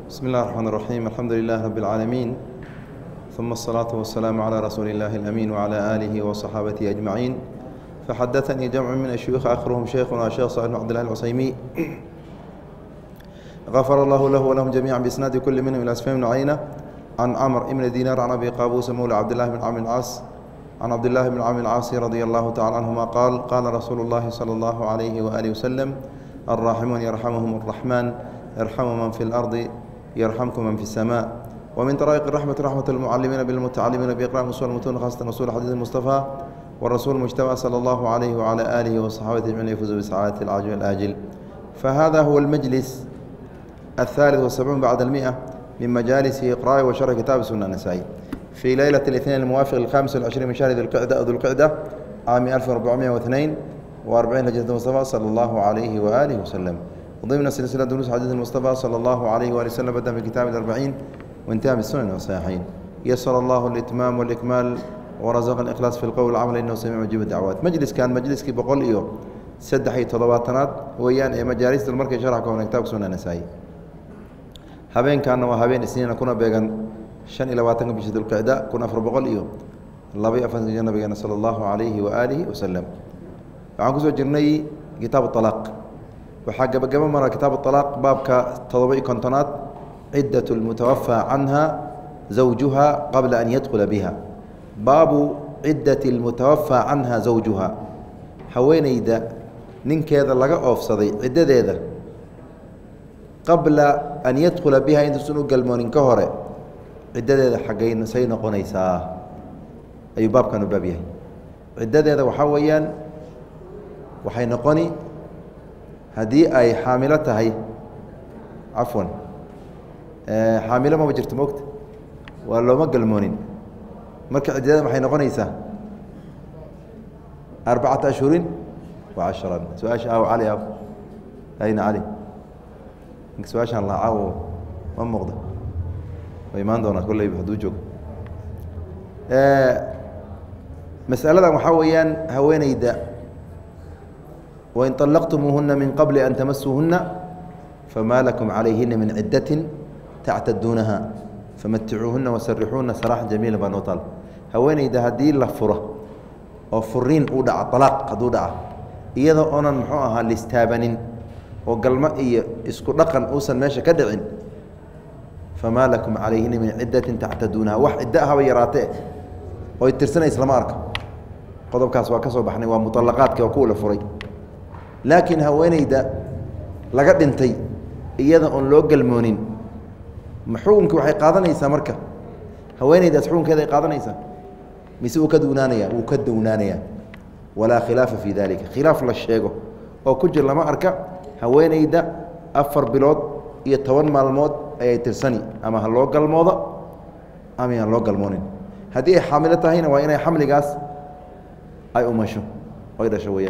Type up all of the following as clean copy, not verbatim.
بسم الله الرحمن الرحيم الحمد لله رب العالمين ثم الصلاة والسلام على رسول الله الأمين وعلى آله وصحابته أجمعين. فحدثني جمع من الشيوخ آخرهم شيخنا الشيخ صالح بن عبد الله العثيمين غفر الله له ولهم جميعا بإسناد كل منهم إلى سفيان بن عيينة عن عمرو بن دينار عن أبي قابوس مولى عبد الله بن عامر العاص عن عبد الله بن عامر العاص رضي الله تعالى عنهما قال قال رسول الله صلى الله عليه وآله وسلم الراحمون يرحمهم الرحمن يرحم من في الأرض يرحمكم من في السماء. ومن طرائق الرحمة رحمة المعلمين بالمتعلمين بإقراء أصول المتون خاصة أصول حديث المصطفى والرسول المجتبى صلى الله عليه وعلى آله وصحابته أجمعين يفوزوا بسعادة العاجل والآجل. فهذا هو المجلس 73 بعد 100 من مجالس إقراء وشرح كتاب سنة النسائي في ليلة الاثنين الموافق 25 من شهر ذو القعدة عام 1442 هجرة المصطفى صلى الله عليه وآله وسلم ضمن سلسلة دروس حديث المصطفى صلى الله عليه وآله وسلم بدأ في كتاب الأربعين وانتهى بالسنن والصحيحين. يسر الله الإتمام والإكمال ورزق الإخلاص في القول والعمل إنه سميع مجيب الدعوات. مجلس كان مجلس كي بقول إيوه سدحي تضباطنات ويان مجالس المركز شرح كون كتاب سنن النسائي هبين كان وهبين سنين كنا بيجان شن إلى واتن بشد القعدة كنا أفر بقول إيوه الله بيأفن جنة بيجان صلى الله عليه وآله وسلم. وعنكسو جرني كتاب الطلاق وحاجة بقى مرة كتاب الطلاق بابك تضبئ كنتنات عدة المتوفى عنها زوجها قبل أن يدخل بها. باب عدة المتوفى عنها زوجها هوين إذا ننك هذا لقى أفصدي عدة هذا قبل أن يدخل بها إن سنو قلمون كهرة عدة هذا حقين سينا قنيسا أي باب كانوا بابيه عدة هذا وحويا وحينقني هذه أي حاملتها هي عفوا حاملة ما بجرت موقت ولا ما قلمونين مركز عدد ما حينقونيسا 4 أشهر و10 سؤال أو علي أو أين علي سؤال الله عاو ما مقدر وإيمان دونا كله يبهدو جوج مسألة محويا هوين يدا وإن طلقتموهن من قبل أن تمسوهن فما لكم عليهن من عدة تعتدونها فمتعوهن وسرحوهن سراحا جميلا بنوطل هوين إذا هدي لفرة أو فرين أودع طلاق قد أودع إذا أنا محوها لاستابن وقلما إسكو رقن أوسن ماشي كدعن فما لكم عليهن من عدة تعتدونها وحدها ويراته ويترسن إسلام أرك قضب كاسوا كسوا بحني ومطلقات كوكول فري لكن هوينيدا لقد انتي إيادا أن لو قلمونين محومك وحي قادنيسا مركا هوينيدا سحوم كذا قادنيسا مسيو كدونانيا وكدونانيا ولا خلاف في ذلك خلاف للشيغو أو كجر لما أركا هوينيدا أفر بلود يتوان مع الموت أي ترسني أما هلو قلموضة أما هلو قلمونين هذه حاملتها هنا وإنها حمل قاس أي أمشو وإذا شوية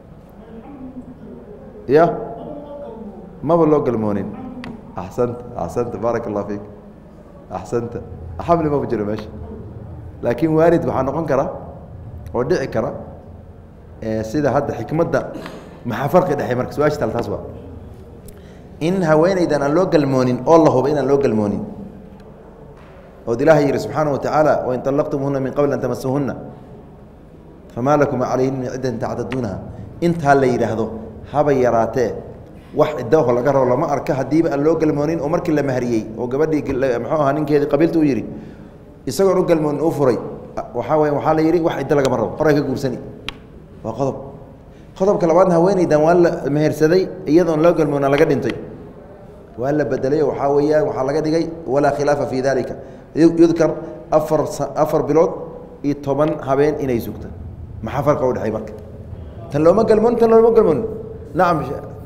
يا ما بلوق المونين أحسنت بارك الله فيك أحسنت حمل ما بجري ماشي لكن وارد وحنا قنكرة ودعي كرة سيدا هذا حكمة ده مع فرق ده حمرك سواش ثلاث أسبوع إن هوين إذا نلوق المونين الله بين نلوق المونين ودي الله يرى سبحانه وتعالى وإن طلقتموهن من قبل أن تمسوهن فما لكم عليهن عدة تعتدونها انت هلا يرهدو haba yaraatee wax idoo laga rabo lama arka hadiiba aan loo galmoonin oo markii la mahriyay oo gabadhii muxuu ahaa ninkeedii qabiiltu u yiri isagoo u galmoon u furay waxa la yiri wax idoo laga rabo qoray ka guursani waa qodobka labaadna haweeneydan waa la mehersaday iyadoo loo galmoona laga dhintay waa la bedelay waxa laga dhigay wala khilaafa fi dalika yudkar afar bilood iyo 10 habeen inay sugta maxaa farqa u dhaxay marka tan loo ma galmoon نعم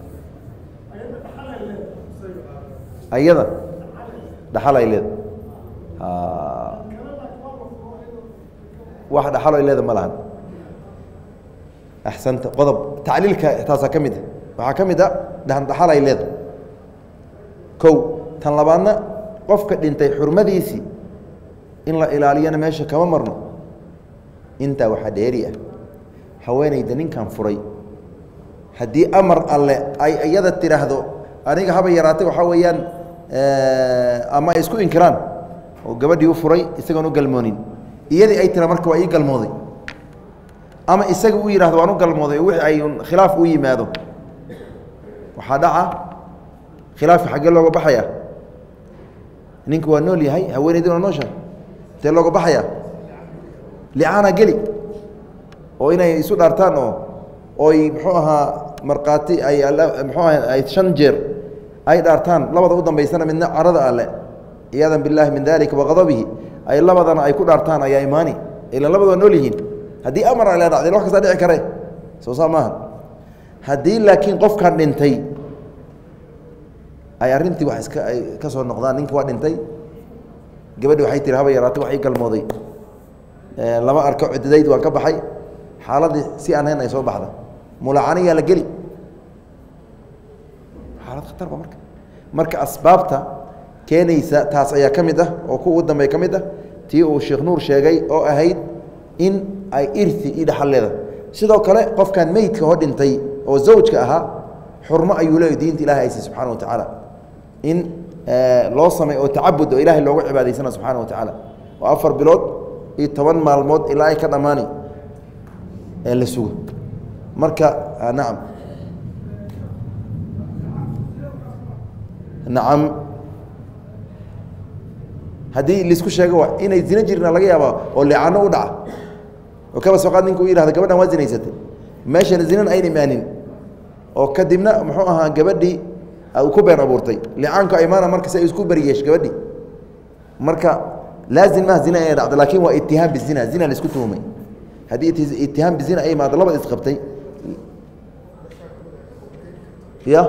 أيضا دحل إليه واحد دحل إليه ملهن أحسنت قضب تعليلك تاسا كمده وحكمده ده دحل إليه كو تنلبانا قفك انتي حرمديسي إن لا إلالينا ماشي كما مرنا انت وحديريا حواني دنين كان فري haddii amar alle ay iyada tiraahdo aniga haba yaraatay waxa weeyaan ama ay isku inkiraan oo gabadhii u furay isagoon u galmoonin iyadii ay tira marka waa ii galmooday ama isaga uu yidhahdo waan u galmooday wixii ay khilaaf u yimaado waxaa dhaca khilaafka xaggee looga baxaya ninku waa nool yahay haweenaydii waa nooshahay intee looga baxaya licaana geli oo inay isu dhaartaan oo oy muxuu ahaa markhaati ay muxuu aha ay 5 jeer ay dhaartaan labada u dambaysana midna carada alle iyaadan billaahi min dalika waqadabihi ay labadana ay ku dhaartaan ayaa imaani ilaa labada waa nool yihiin haddii amar ay la dhacday wax kasta dhici kare soo saa maaha haddii laakiin qofkan dhintay ay arrintii wax iska ay ka soo noqdaan ninka waa dhintay gabadhi waxay tiri haba yaraatay wax ii galmooday lama arko cididayd waan ka baxay xaaladii si aan hayn ay soo baxda mulaacaniyaa la geli xaalad khatar ba marka asbaabta keenaysa taas ayaa ka mid ah oo ku ugu dambeey ka mid ah tii uu sheekh nuur sheegay oo ahayd in ay irti iyo dhaxal leedahay sidoo kale qofkan meydka oo dhintay oo zawjka ahaa xurmo ayuu leeyahay diinta ilaahay aysi subxaana wa tacaala in loo sameeyo oo tacabud oo ilaahay loogu cibaadaysana subxaana wa tacaala oo 4 bilood iyo 10 maalmood ilaa ay ka dhammaani ee la sugo marka nacam nacam haddii laisku sheego waa inay zina jirna laga yaaba oo leecano u dhaca oo kaba soo qaad ninku u yihahda gabadhan waa zinaysatay meeshana zinan ayna imaanin oo kadibna muxuu ahaa gabadhii uu ku been abuurtay leecaanka imaana marka say isku bariyeesh gabadhii marka laazim ma zina ay dhacdo laakiin waa ittihaam bizina zina la isku tuhumay haddii ittihaam bizina ay maad labada isqabtay ya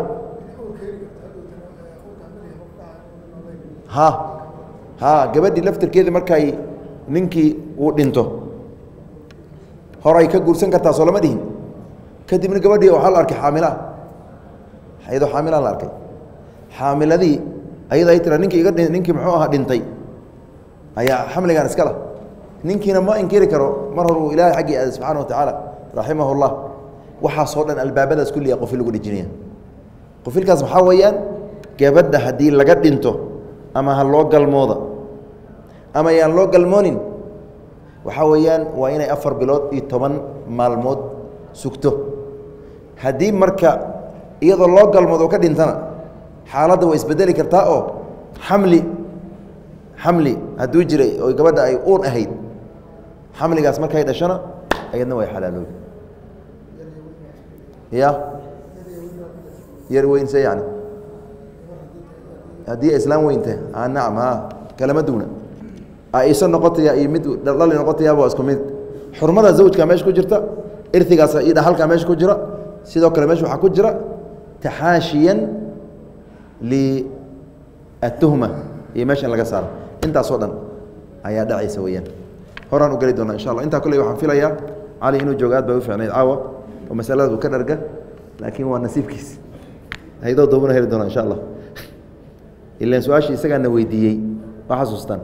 ha gabadhii laftirkeeda markay ninkii uu dhinto horay ka guursan kartaa soo lama dhihin kadibna gabadhii waxaa la arkay xaamila iyadoo xaamila la arkay xaamiladii ayada ay tira ninkii muxuu ahaa dhintay ayaa xamligan iska lah ninkiina ma inkiri karo mar hor uu ilaahay xaggii aaday subxaana wa tacaala raximahu llah waxaasoo dhan albaabadaas kulliga qofil lagu dhejinaya qofilkaas waxaa weeyaan gabadha haddii laga dhinto ama ha loo galmooda ama yaan loo galmoonin waxaa weeyaan waa inay 4 bilood iyo 10 maalmood sugto haddii marka iyadoo loo galmoodo ka dhintana xaaladda way isbedeli kartaa oo xamli hadduu jiray oo gabadha ay uur ahayd xamligaas markay dhashana ayadna way xalaaloobi ya yar weynse yani haddii islaam weynta nacam kalama duuna aiso noqotaya iyo mid dhali noqotayaaba waa isku mid xurmada zawjka meesha ku jirta irtigaas iyo dhaxalka meesha ku jira sidoo kale meesha waxaa ku jira taxaashiyan lituhma iyo meesha in laga saaro intaasoo dhan ayaa dhacaysa weyaan horaan u geli doonaa insha allah intaa kolley waxaan filayaa cali inuu joogo aad bay u fiicnayd caawa oo masalada uu ka dharga laakiin waa nasiibkiis haydoo doobana heli doonaa insha allah ilan su-aashii isagaana weydiiyey waa xasuustaan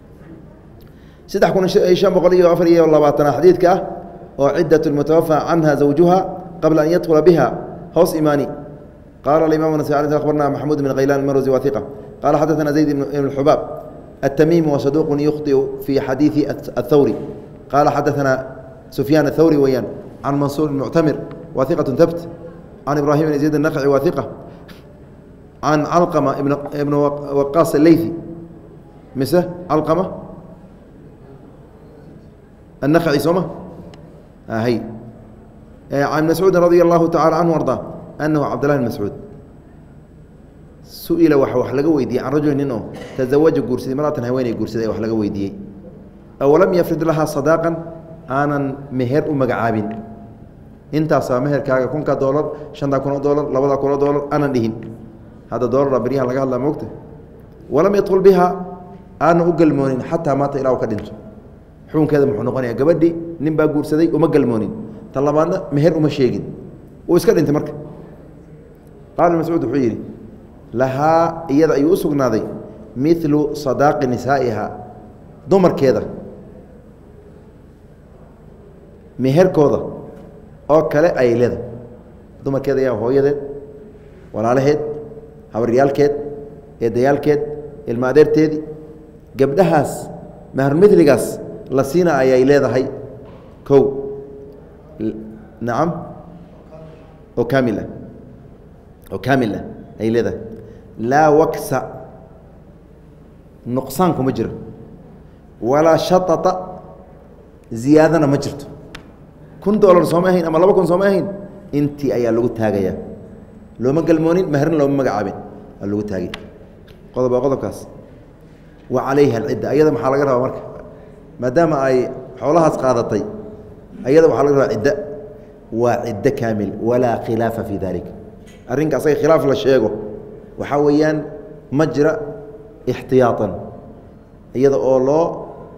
3524 xadiidka ah oo ciddaة الmutawafى canha zawjuha qabla an yadkula biha hoos imaani qala اimam abarna maxamuud bn khaylan marwsi waثiqa qala xadaثna zayd bn اxubaab التmimi وصaduq yukhطئ fi xadiiثi الthawri qala xadaثna sufyaan الthawri weyaan can mansuur muctamir waثiqaة thabt can ibrahim bn zayd الnaqci waثiqa can calqma ibn waqaas الleyثi mise calqma النخعي سوما هي عن مسعود رضي الله تعالى عنه وارضاه أنه عبد الله بن مسعود سئل وح لقى ويدي عن رجل إنه تزوج قرسي مرة هويني قرسي وح لقى ويدي أولم يفرد لها صداقا أنا مهر ومقعابين أنت صار مهر كاجا كون $1 $5 $2 أنا دهين هذا دولار ربريها لقى الله موقته ولم يدخل بها أنا أقل مونين حتى مات إلى وكدنته xukunkeeda muxuu noqonayaa gabadhii nin baa guursaday uma galmoonin tan labaadna meher uma sheegin uu iska dhintay marka qaala mascuud wuxuu yidhi lahaa iyada ayuu u sugnaaday milu sadaaqi nisaa'iha dumarkeeda meherkooda oo kale ay leedahay dumarkeeda ayaa hooyadeed walaalaheed habaryaalkeed eedayaalkeed ilma adeerteedii gabdhahaas mahrumithligaas la siina ayay leedahay kow nacam oo kaamil ah ay leedahay laa waksa nuqsaan kuma jiro walaa shaطaطa ziyaadana ma jirto $1 sooma ahayn ama $2,000 sooma ahayn intii ayaa lagu taagayaa looma galmoonin mahrna looma magacaabin aa lagu taagay qodob waa qodobkaas wa calayha alcidda ayada maxaa laga rabaa marka maadaama ay xoolahaas qaadatay ayada waxaa laga rabaa cidda waa ciddo kaamil walaa khilaafa fii dalik arrinka asaga khilaaf la sheego waxaa weeyaan ma jira ixtiyaatan iyada oo loo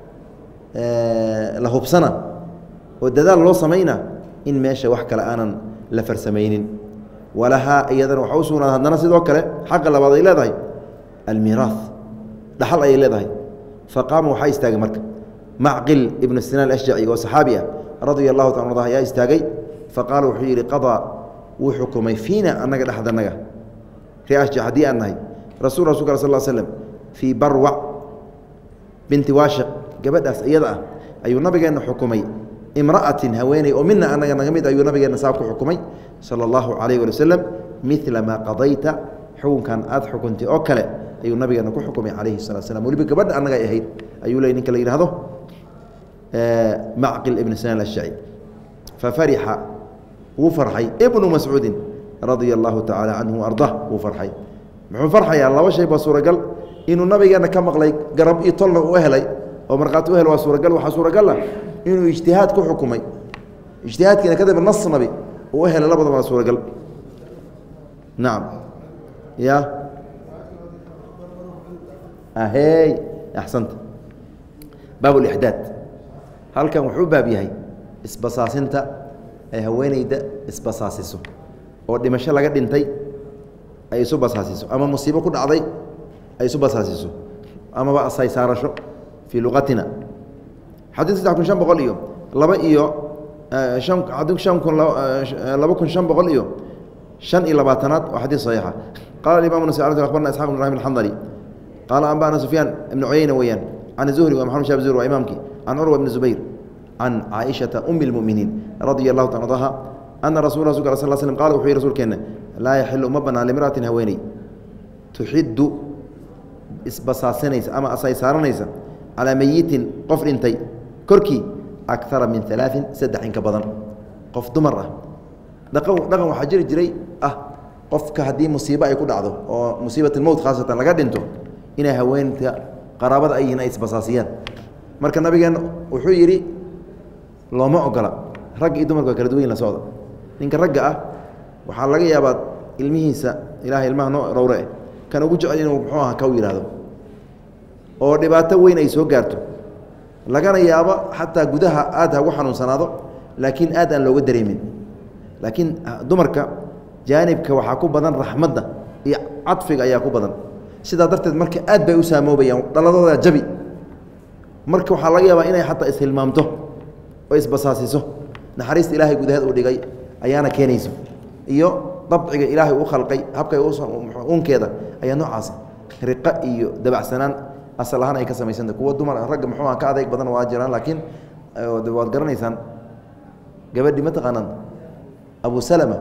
la hubsana oo dadaal loo samayna in meesha wax kale aanan la farsamaynin walahaa iyadana waxaa u sugnaaday haddana sidoo kale xaqa labaad ay leedahay almiiraath dhaxal ayay leedahay faqaama waxaa istaagay marka macqil ibnu sinaan ashjaci oo saxaabi ah radia allahu taala ardah ayaa istaagay faqaala wuxuu yidhi qadaa wuu xukumay fiina annaga dhexdanaga ree ashjac haddii aan nahay rasulka sal slm fii barwac binti waashiq gabadhaas iyada ah ayuu nabigeenna xukumay imra'atin haweeney oo mina annaga naga mid ayuu nabigeenna saa ku xukumay sala allahu calayh wali wasalam midla maa qadayta xukunkan aad xukuntay oo kale ayuu nabigeenna ku xukumay calayhi salatu slam weliba gabadha annagay ahayd ayuu leey ninka la yidhahdo macqil ibn sinaan ashjaci fafarixa wuu farxay ibnu mascuudin radia allahu tacaala canhu ardah wuu farxay muxuu farxayaa laba shay baa suuragal inuu nabigeenna ka maqlay garab iyo tolna u helay oo markhaati u hel waa suuragal waxaa suuragal ah inuu ijtihaad ku xukumay ijtihaadkiina kadib nas nabi uu u helay labadaba waa suuragal nacam ya ahey axsanta baab lixdaad halkan wuxuu baab yahay isbasaasinta ay haweeneyda isbasaasiso oo dhimasho laga dhintay ay isu basaasiso ama musiibo ku dhacday ay isu basaasiso amaba asaysaarasho fii luqatina xadii 3,500 iyo 2 iyo 2,500 iyo 25 waa xadiis saxiixa qaala imam nasai akhbarna isxaaq ibn ibrahim alxandali qaala anba'ana sufyaan ibn cuyayna weeyaan can zuhri wa maxamed shab zuhri waa imaamkii can curwa ibn zubayr can caaishata umi اlmuminiin radia allahu taala anha ana rasul sl sl qala wuxuu yihi rasuulkeenna laa yaxilu uma banaan limra'atin haweeney tuxiddu isbasaasinaysa ama asaysaaranaysa calaa meyitin qof dhintay korkii akara min 3 saddex in ka badan qof dumar ah dhaqan waxaa jiri jiray qofka haddii musiibo ay ku dhacdo oo musiibat almowt khaasatan laga dhinto inay haweenta qaraabada ay yihiin ay isbasaasiyaan marka nabigeenna wuxuu yidhi looma ogola rag iyo dumarku waa kala duwan yihin la socda ninka ragga ah waxaa laga yaabaa ilmihiisa ilaahay ilmaha noo rowre kan ugu jecel inuu muxuu aha kaw yidhaahdo oo dhibaato weyn ay soo gaarto lagana yaabo xataa gudaha aad ha ugu xanuunsanaado laakiin aad aan looga dareemin laakiin dumarka jaanibka waxaa ku badan raxmadda iyo cadfiga ayaa ku badan sidaa darteed marka aad bay u saamoobayaan dhaladooda jabi marka waxaa laga yaabaa inay xataa ishilmaamto oo isbasaasiso naxariista ilaahay gudaheed uu dhigay ayaana keenayso iyo dabciga ilaahay u khalqay habkay unkeeda ayaa noocaas riqa iyo dabacsanaan asal ahaan ay ka samaysanta kuwa dumar ragga muxuu ka adeeg badan waa jiraan laakiin waad garanaysaan gabadhii ma taqaanaan abu salama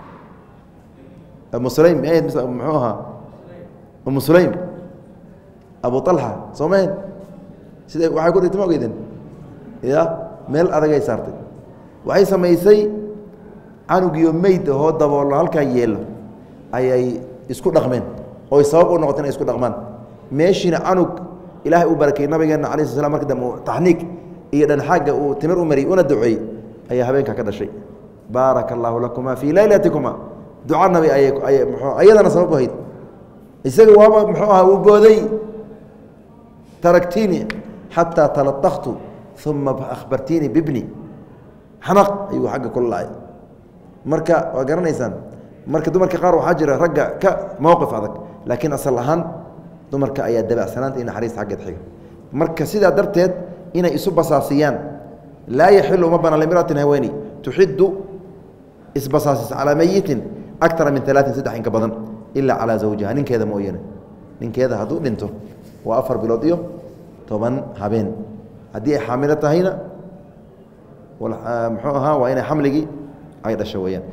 umu sulaym muxuu ahaa umu sulaym abu alxa soo mahen sida waxay ku dhigtay ma ogeydeen ya meel adagay saartay waxay samaysay canugiyo meyd ahoo daboollo halkaa yeelo ayay isku dhaqmeen oy sabab u noqota inay isku dhaqmaan meeshiina canug ilaahay u barakay nabigeenna alai sl slam marka dambe taxniig iyo dhanxaagga uu timir u mariyey una duceeyey ayaa habeenkaa ka dhashay baaraka allaahu lakuma fii laylatikuma duca nabi ayadana sabab u hayd isaga waaba muxuu ahaa uu booday taraktiini xataa taladaktu uma akhbartiini bibni xanaq ayuu agga kula lacay marka waa garanaysaan marka dumarka qaar waxaa jira ragga ka mowqif adag laakiin asal ahaan dumarka ayaa dabacsanaanta iyo naxariista xaggeed xiga marka sidaa darteed inay isu basaasiyaan laa yaxilu uma banaan limra'atin haweeney tuxiddu isbasaasisa calaa meyitin akara min 3 saddex in ka badan ilaa calaa zawjiha ninkeeda mooyane ninkeeda hadduu dhinto waa 4 bilood iyo 10 habeen haddii ay xaamilo tahayna muxuu ahaa waa inay xamligii ay dhasho weeyaan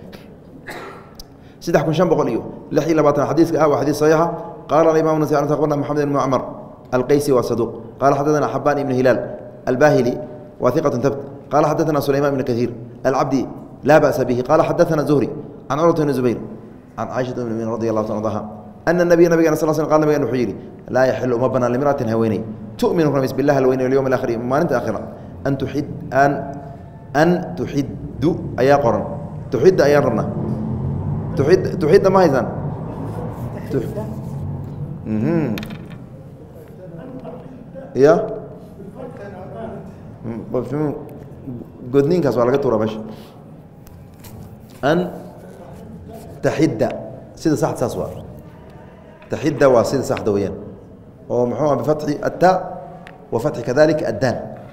3500 حديث حديث صحيحة قال الإمام النسائي أخبرنا محمد بن عمر القيسي وصدوق قال حدثنا حبان بن هلال الباهلي وثقة ثبت قال حدثنا سليمان بن كثير العبدي لا بأس به قال حدثنا زهري عن عروة بن الزبير عن عائشة بن المؤمنين رضي الله عنها أن النبي صلى الله عليه وسلم قال النبي الحجيري لا يحل مبنى لامرأة هويني تؤمن خمس بالله الوين واليوم الآخر ما أنت آخرة أن تحد أيا قرن تحد أيا رنا تحد ما هيزان يا قدنين كاسو على قطورة باش أن تحد سيدة صح تساسوا تحد وسيدة صح دويا ومحوها بفتح التاء وفتح كذلك الدال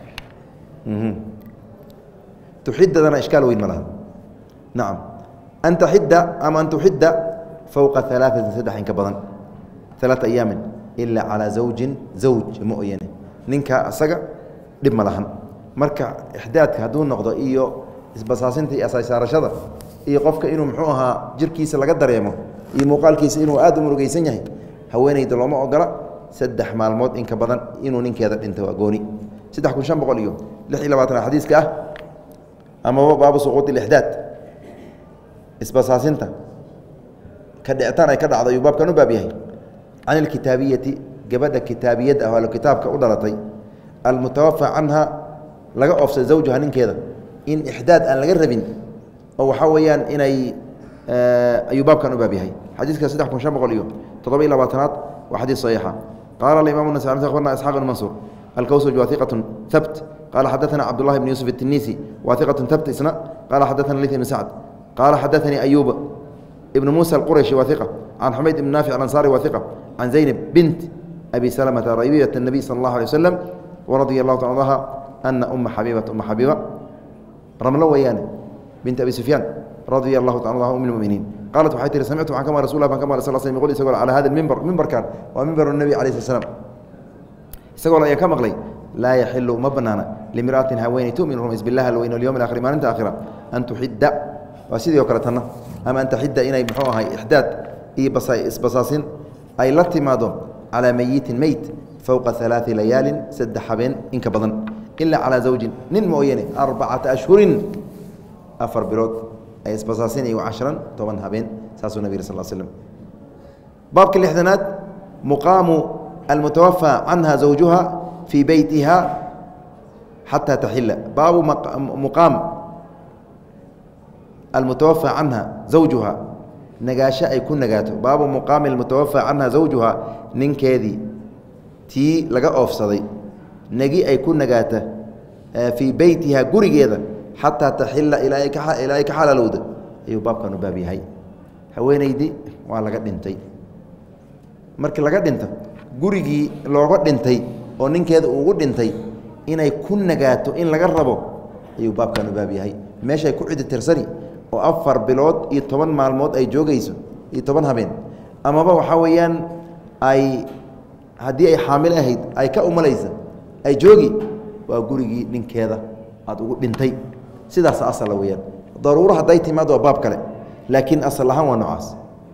تحد لنا إشكال وين ملها نعم أن تحد أما أن تحد فوق 3 سدح كبضا 3 أيام إلا على زوج مؤين نينكا أسقى دب ملهن مركع إحداث هدون نقض إيو إسباساسنتي أساس رشدة إيو قفك إنه محوها جر كيس لقدر يمو إيو مقال كيس إنه آدم رجيسن يهي هوين يدلوا ما أقرأ سدح مع الموت إن كبضا إنه نينك هذا أنت وأقوني سدح كل شام بقول اليوم لحي لبعتنا حديث كأه أما هو باب سقوط الإحداث إسباساسنتا كدعتان أي كدع ضيوباب كانوا بابيهي عن الكتابية قبل كتابية أو الكتاب كأدلتي المتوفى عنها لقى أفسد زوجها نين كذا إن إحداث أن لقربين أو حويان إن أيوباب كانوا بابيهي حديث كسيدح كن شامق اليوم تطبيق إلى باطنات وحديث صحيحة قال الإمام النسائي أخبرنا إسحاق بن منصور الكوسج وثيقة ثبت قال حدثنا عبد الله بن يوسف التنيسي وثيقة ثبت إسناء قال حدثنا ليث بن سعد قال حدثني أيوب ابن موسى القرشي وثقة عن حميد بن نافع الأنصاري وثقة عن زينب بنت أبي سلمة ربيبة النبي صلى الله عليه وسلم ورضي الله تعالى عنها أن أم حبيبة رملة ويانة بنت أبي سفيان رضي الله تعالى عنها أم المؤمنين قالت وحيث سمعت عن كما رسول الله كما رسول الله صلى الله عليه وسلم يقول على هذا المنبر كان ومنبر النبي عليه الصلاة والسلام يقول يا كما قلي لا يحل مبنانا لامرأة هوين تؤمن رمز بالله الوين واليوم الآخر ما أنت آخرة أن تحد وسيدي وكرتنا أما أن تحد إني بحوها إحداد إي بصاصين أي لاتمادهم على ميت فوق 3 ليال سد حبين إنك بضن إلا على زوج نين مؤينة 4 أشهر 4 بلود أي بصاصين أي 10 طبعا هبين ساسو النبي صلى الله عليه وسلم باب كل الإحدانات مقام المتوفى عنها زوجها في بيتها حتى تحل باب مقام المتوفى عنها زوجها نجاشة يكون نجاته باب مقام المتوفى عنها زوجها ننكذي تي لقى أفصدي نجي يكون نجاته في بيتها جوري جذا حتى تحل إليك حال لودة أيوة باب كانوا بابي هاي هوين يدي وعلى قد انتي مركل لقد انت جوري لو قد انتي أو ننكذي وقد انتي إن يكون نجاته إن لقربه أيوة باب كانوا بابي هاي ماشي يكون عدة ترسري oo 4 bilood iyo 10 maalmood ay joogayso iyo 10 habeen ama waxa weeyaan ay hadii ay xaamil ahayd ay ka umalaysa ay joogi waa gurigii ninkeeda aad ugu dhintay sidaas asal weeyaan daruuro haday timaado baab kale laakiin asal ahaan waa noocaas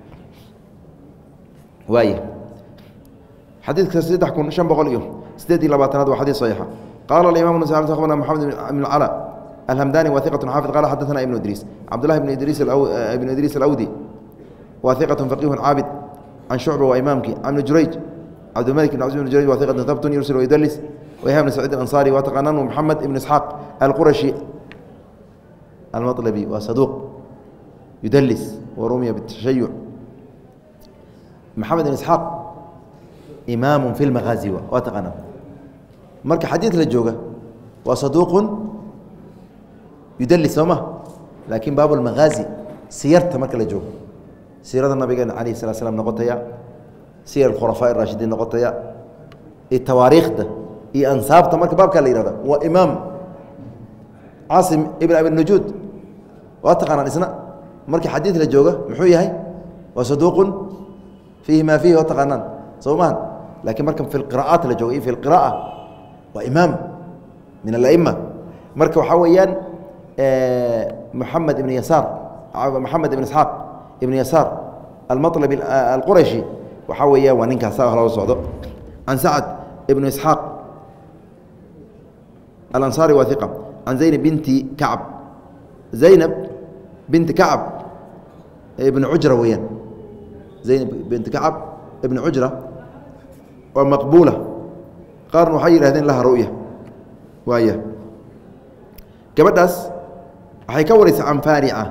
waaye xadiidka 3500 waa xadiis saxiix قال الإمام النسائي أخبرنا محمد بن العلاء الهمداني وثيقة حافظ قال حدثنا ابن إدريس عبد الله بن إدريس الأودي وثيقة فقيه عابد عن شعبة وإمامك عن جريج عبد الملك بن عزيز بن جريج وثيقة ثبت يرسل ويدلس وإيهاب بن سعيد الأنصاري وتقنن محمد بن إسحاق القرشي المطلبي وصدوق يدلس ورمي بالتشيع محمد بن إسحاق إمام في المغازي وتقنن مرك حديث للجوجة وصدوق يدلس وما لكن باب المغازي سيرت مرك للجوجة سيرة النبي عليه الصلاة والسلام نقطة سير الخلفاء الراشدين نقطة التواريخ ده أنصاب تمرك باب كلا يرada وإمام عاصم ابن أبي النجود واتقنا الإسناء مرك حديث للجوجة محوي هاي وصدوق فيه ما فيه واتقنا soomaan laakiin markan fi lqira'aat la joogo fi lqira'a waa imaam min ala'ima marka waxaa weeyaan محمد بن يسار محمد بن إسحاق بن يسار المطلب القرشي وحويا وننكا ساق الله صعده عن سعد بن إسحاق الأنصاري وثقة عن زينب بنت كعب زينب بنت كعب ابن عجرة ويان زينب بنت كعب ابن عجرة ومقبولة قارن وحير هذين لها رؤية وهي كبدس waxay ka waraysaa can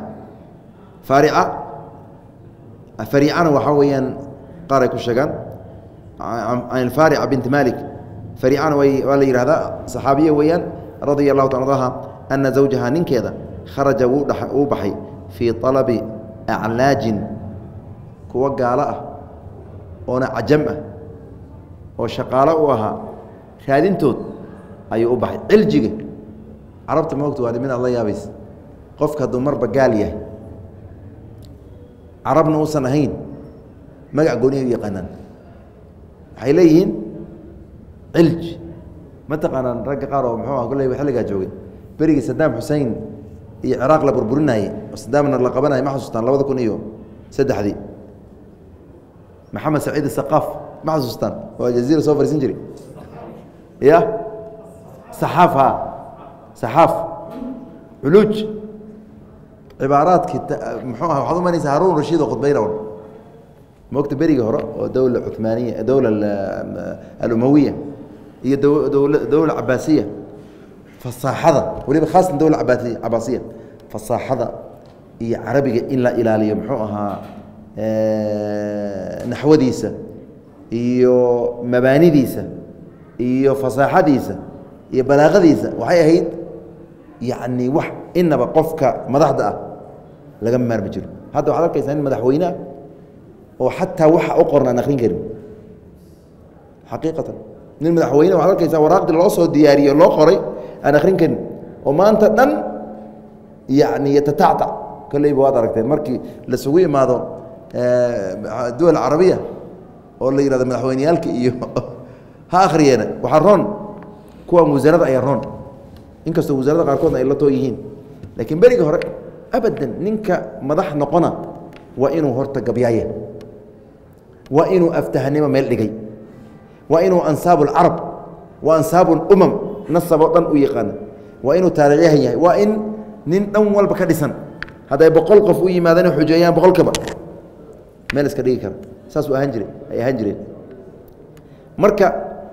faaricana waxaa weeyaan qaar ay ku sheegaan can faarica binti malik faaricana waa la yihahdaa saxaabiye weeyaan radia allahu ta ardaha ana zawjaha ninkeeda kharaja wuu baxay fii طalabi aclaajin kuwa gaalo ah oona cajam ah oo shaqaalo u ahaa raadintood ayuu u baxay ciljiga carabta moogta waa mid aad la yaabaysa qofka hadduu marba gaal yahay carabna uusan ahayn magac gooniya u yaqaanaan waxay leeyihiin cilj ma taqaanaan ragga qaar oo muxuu ah kulley xilligaa joogay berigii sadaam xusein iyo ciraaq la burburinayey oo sadaamna la qabanayay ma xasuustaan 2003 maxamed saciid isaqaaf ma xasuustaan waa jaziira soo fariisan jiray ya saxaaf ha saxaaf culuuj cibaaraadkii muxuu aha waxaad u maynaysaa haruun rashiid oo khudbayna wan moogta berigii hore oo dowla cumaaniya dowla alumawiya iyo dowla cabaasiya fasaaxada waliba khaasatan dowla cabaasiya fasaaxada iyo carabiga in la ilaaliyo muxuu ahaa naxwadiisa iyo mabaanidiisa iyo fasaaxadiisa iyo balaaqadiisa waxay ahayd yacni wax inaba qofka madaxda ah laga maarmi jiro hadda waxaad arkaysaa nin madaxweyneah oo xataa waxa u qoran aan akrin karin xaqiiqatan nin madaxweyne waxaad arkaysaa waraaqdii loo soo diyaariyo loo qoray aan akrin karin oo maanta dhan yacni yatatactac kolleyba waad aragteen markii lasugu imaado duwal carabiya oo la yihahdo madaxweyneyaalka iyo ha akhriyeena waxaa roon kuwan wasaarada ayaa roon inkastoo wasaarada qaarkoodna ay la too yihiin laakiin berigii hore abadan ninka madax noqona waa inuu horta gabyaaya waa inuu aftahanimo meel dhigay waa inuu ansaabu lcarab waa ansaabu lumam nasaboo dhan u yaqaana waa inuu taarikhyahan yahay waa in nin dhan walba ka dhisan hadday 100 qof u yimaadaan xujeeyaan 100kaba meel iska dhigi kara saasuu ahaan jiray ay ahaan jireen marka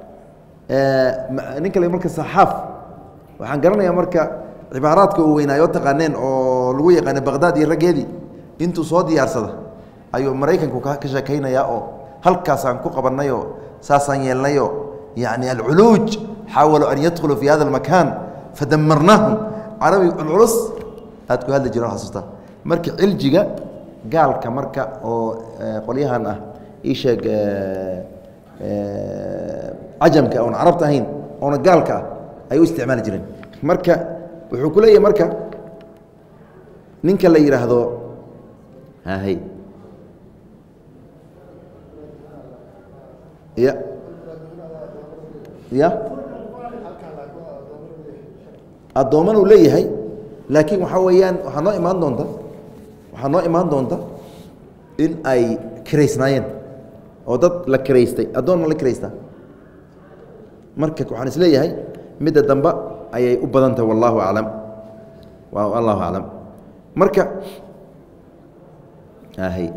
ninka le marka saxaaf waxaan garanayaa marka cibaaraadka uu weynaayo taqaaneen oo lagu yaqaana baqdaad iyo raggeedii intuu soo diyaarsada ayuu maraykanku ka sheekaynayaa oo halkaasaan ku qabannayoo saasaan yeelnayoo yacni alculuuj xaawaluu an yadkhuluu fi hada almakaan fadamarnaahum carabi culculus aad ku hadli jireen xasuustaa marka ciljiga gaalka marka oo qolyahan ah ii sheeg cajamka oon carabta ahayn oona gaalka ah ay u isticmaali jireen marka wuxuu ku leeyahay marka ninka la yidhaahdo hay ya addooman uu leeyahay laakiin waxaa weeyaan waxaa noo imaan doonta in ay kiraysnaayeen oo dad la kiraystay addoon ma la kiraystaa marka waxaan is leeyahay midda dambe ayay u badan tahay wallahu aclam allahu aclam marka hay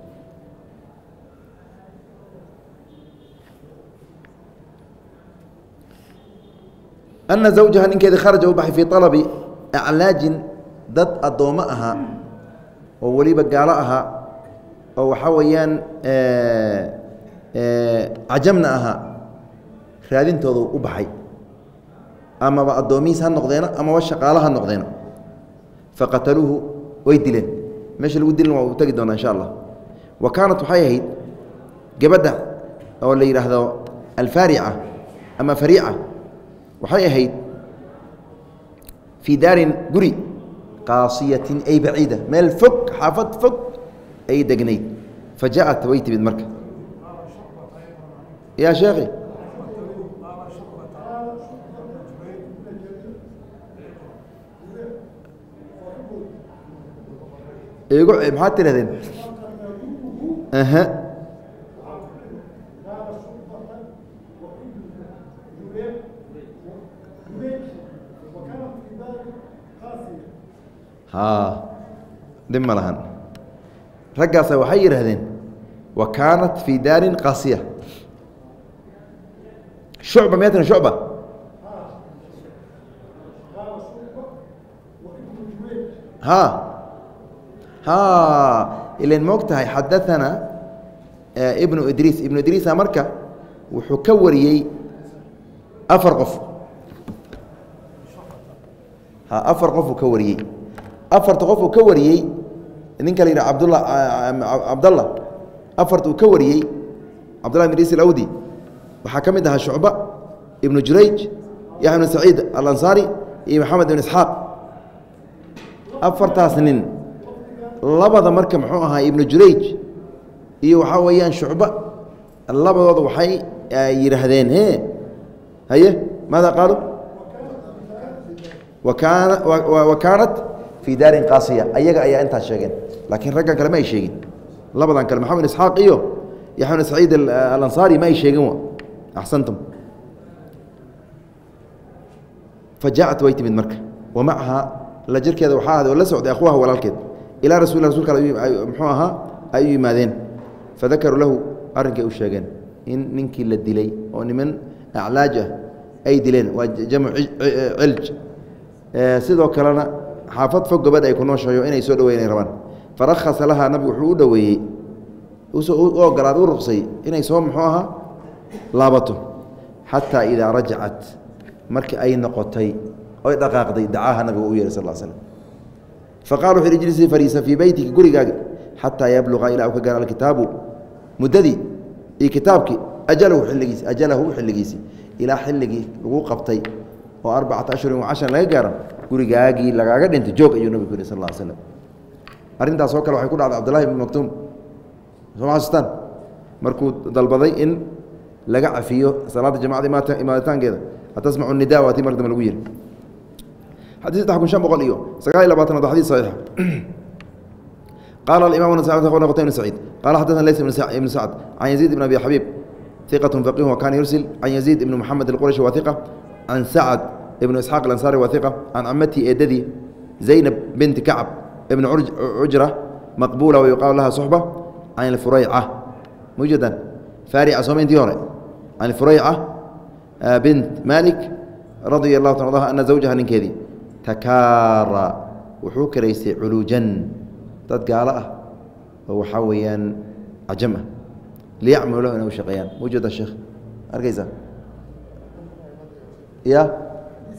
ana zawjaha ninkeedii kharaja u baxay fii alabi aclaajin dad addoommo ahaa oo weliba gaalo ahaa oo waxaa weeyaan cajamna ahaa raadintoodu u baxay amaba addoomihiis ha noqdeena amaba shaqaalo ha noqdeena faqataluuhu way dileen meesha lagu dilin waa u tegi doonaa insha allah wa kaanat waxay ahayd gabadha oo la yidhaahdo alfaarica ama fariica waxay ahayd fii daarin guri qaasiyatin ay baciida meel fog xaafad fog ay degnayd fa jaaءat way timid marka يا شيخي يقول محاد تلهدين أها ها دم لهن رجع وحير هذين وكانت في دار قاسية شعبة مئة شعبة ها إلى الموقتها حدثنا ابن إدريس أمريكا وحكوري أفرقف أفرقف وكوري أفرقف وكوري إنك لي عبد الله أفرت وكوري عبد الله بن إدريس الأودي وحكمتها شعبة ابن جريج يحيى بن سعيد الأنصاري محمد بن إسحاق أفرتها سنين labada marka muxuu ahaa ibnu jurayj iyo waxa weeyaan shucba labadooda waxay yiraahdeen haye maada qaalu وكانت في دار قاسية ayaga ayaa inta sheegeen laakiin ragga kale ma ay sheegin labadan kale maxamed isxaaq iyo yaxya saciid al-ansari ma ay sheegin ahsantum فجاءت ويت من مركه ومعها لجركده waxa aad la socday akhwaha walaalkeed إلى رسول الله رسولك محوها أي ماذين فذكروا له أرنك أشياء إن ننكي للدلي وإن من أعلاجه أي دلين وجمع علج سيدو كلنا حافظ فوق بدأ يكونوا شيئين يسود وين يروان فرخص لها نبي وحود وقرأ رخصي إن يسوم محوها لابطه حتى إذا رجعت مرك أي نقطي أو دقائق دعاها نبي صلى الله عليه وسلم فقالوا في رجلسي فريسة في بيتك قريقا حتى يبلغ إلى أوك قال الكتاب مددي إي كتابك أجله حلقيسي إلى حلقي لغو قبطي و4 أشهر و10 لا يقارن قريقاقي لقاقا انت جوك أيو النبي صلى الله عليه وسلم أرنتا سوكال وحيكون على عبد الله بن مكتوم سمع ستان مركو ضلبضي إن لقع فيه صلاة الجماعة دي إمادتان كذا هتسمعوا النداء واتي مرد من الوير حديث تحكم شام بقول إيوه سقاي لباتنا ده حديث صحيح قال الإمام النسائي أخبرنا قتيبة بن سعيد قال حدثنا ليس بن سعد عن يزيد بن أبي حبيب ثقة فقيه وكان يرسل عن يزيد بن محمد القرشي وثقة عن سعد بن إسحاق الأنصاري وثقة عن عمتي إيددي زينب بنت كعب ابن عجرة مقبولة ويقال لها صحبة عن الفريعة موجدا فارعة سومين ديوري عن الفريعة بنت مالك رضي الله تعالى عنها أن زوجها نكذي تكارى وحوك ريسي علوجا تدقى وحويا عجمة ليعملوا له أنه شقيان موجود الشيخ أرقيزة يا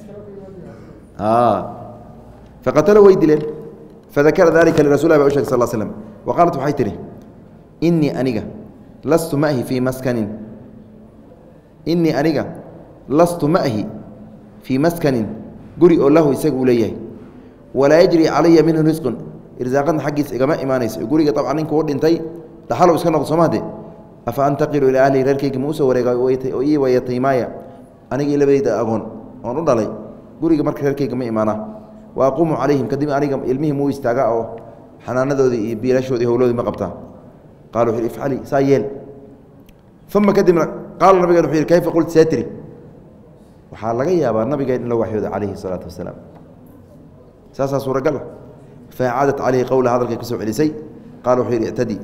فقتله ويدلين فذكر ذلك لرسول الله صلى الله عليه وسلم وقالت وحيتره إني أنيقى لست معه في مسكن إني أنيقى لست معه في مسكن قرئ الله يسقوا ليه ولا يجري علي منه رزق إرزاقنا حقيس إجماع إيمانيس قرئ طبعا إنك ورد انتي تحلو بسكنا قصماته أفأنتقل إلى أهلي رالكيك موسى ويتيمايا أنيقى إلى بيت أبون ونرد علي قرئ مركز رالكيك ما إيمانا وأقوم عليهم كدم أنيقى علمهم مو يستاقعوا حنانا ذو بيلاشو ذي هولو ذي ما قبتها قالوا افعلي سايل ثم كدم قال النبي قال كيف قلت ساتري وحال لغا يابا النبي قال له وحي عليه الصلاه والسلام ساسا سوره قال فعادت عليه قول هذا الكسوع عليسي قالوا حير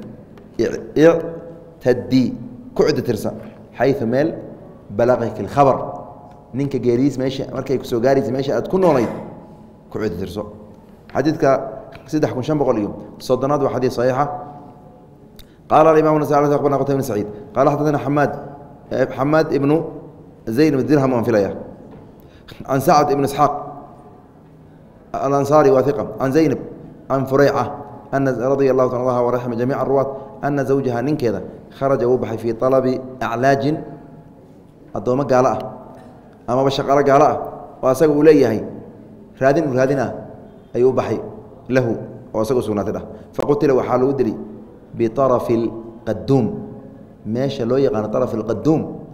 اعتدي كعد ترسا حيث مال بلغك الخبر نينك جاريس ماشي markay ku soo gaaraysa meesha aad ku noolayd ku cid tirso xadiidka 3 iyo sodonaad waa xadiis saxiixa قال الإمام النسائي أخبرنا قتيبة بن سعيد قال حدثنا حماد ابن زيد بن درهم وانفلايا عن سعد بن إسحاق الأنصاري واثقة عن زينب عن فريعة أن رضي الله تعالى عنها ورحمه جميع الرواة أن زوجها ننكذا خرج وبحي في طلب أعلاج الضوء قالها أما بشقال قالها وأسقوا إليه رادنا أي وبحي له وأسقوا سنته فقلت له وحاله ودري بطرف القدوم ماشي لو يقان طرف القدوم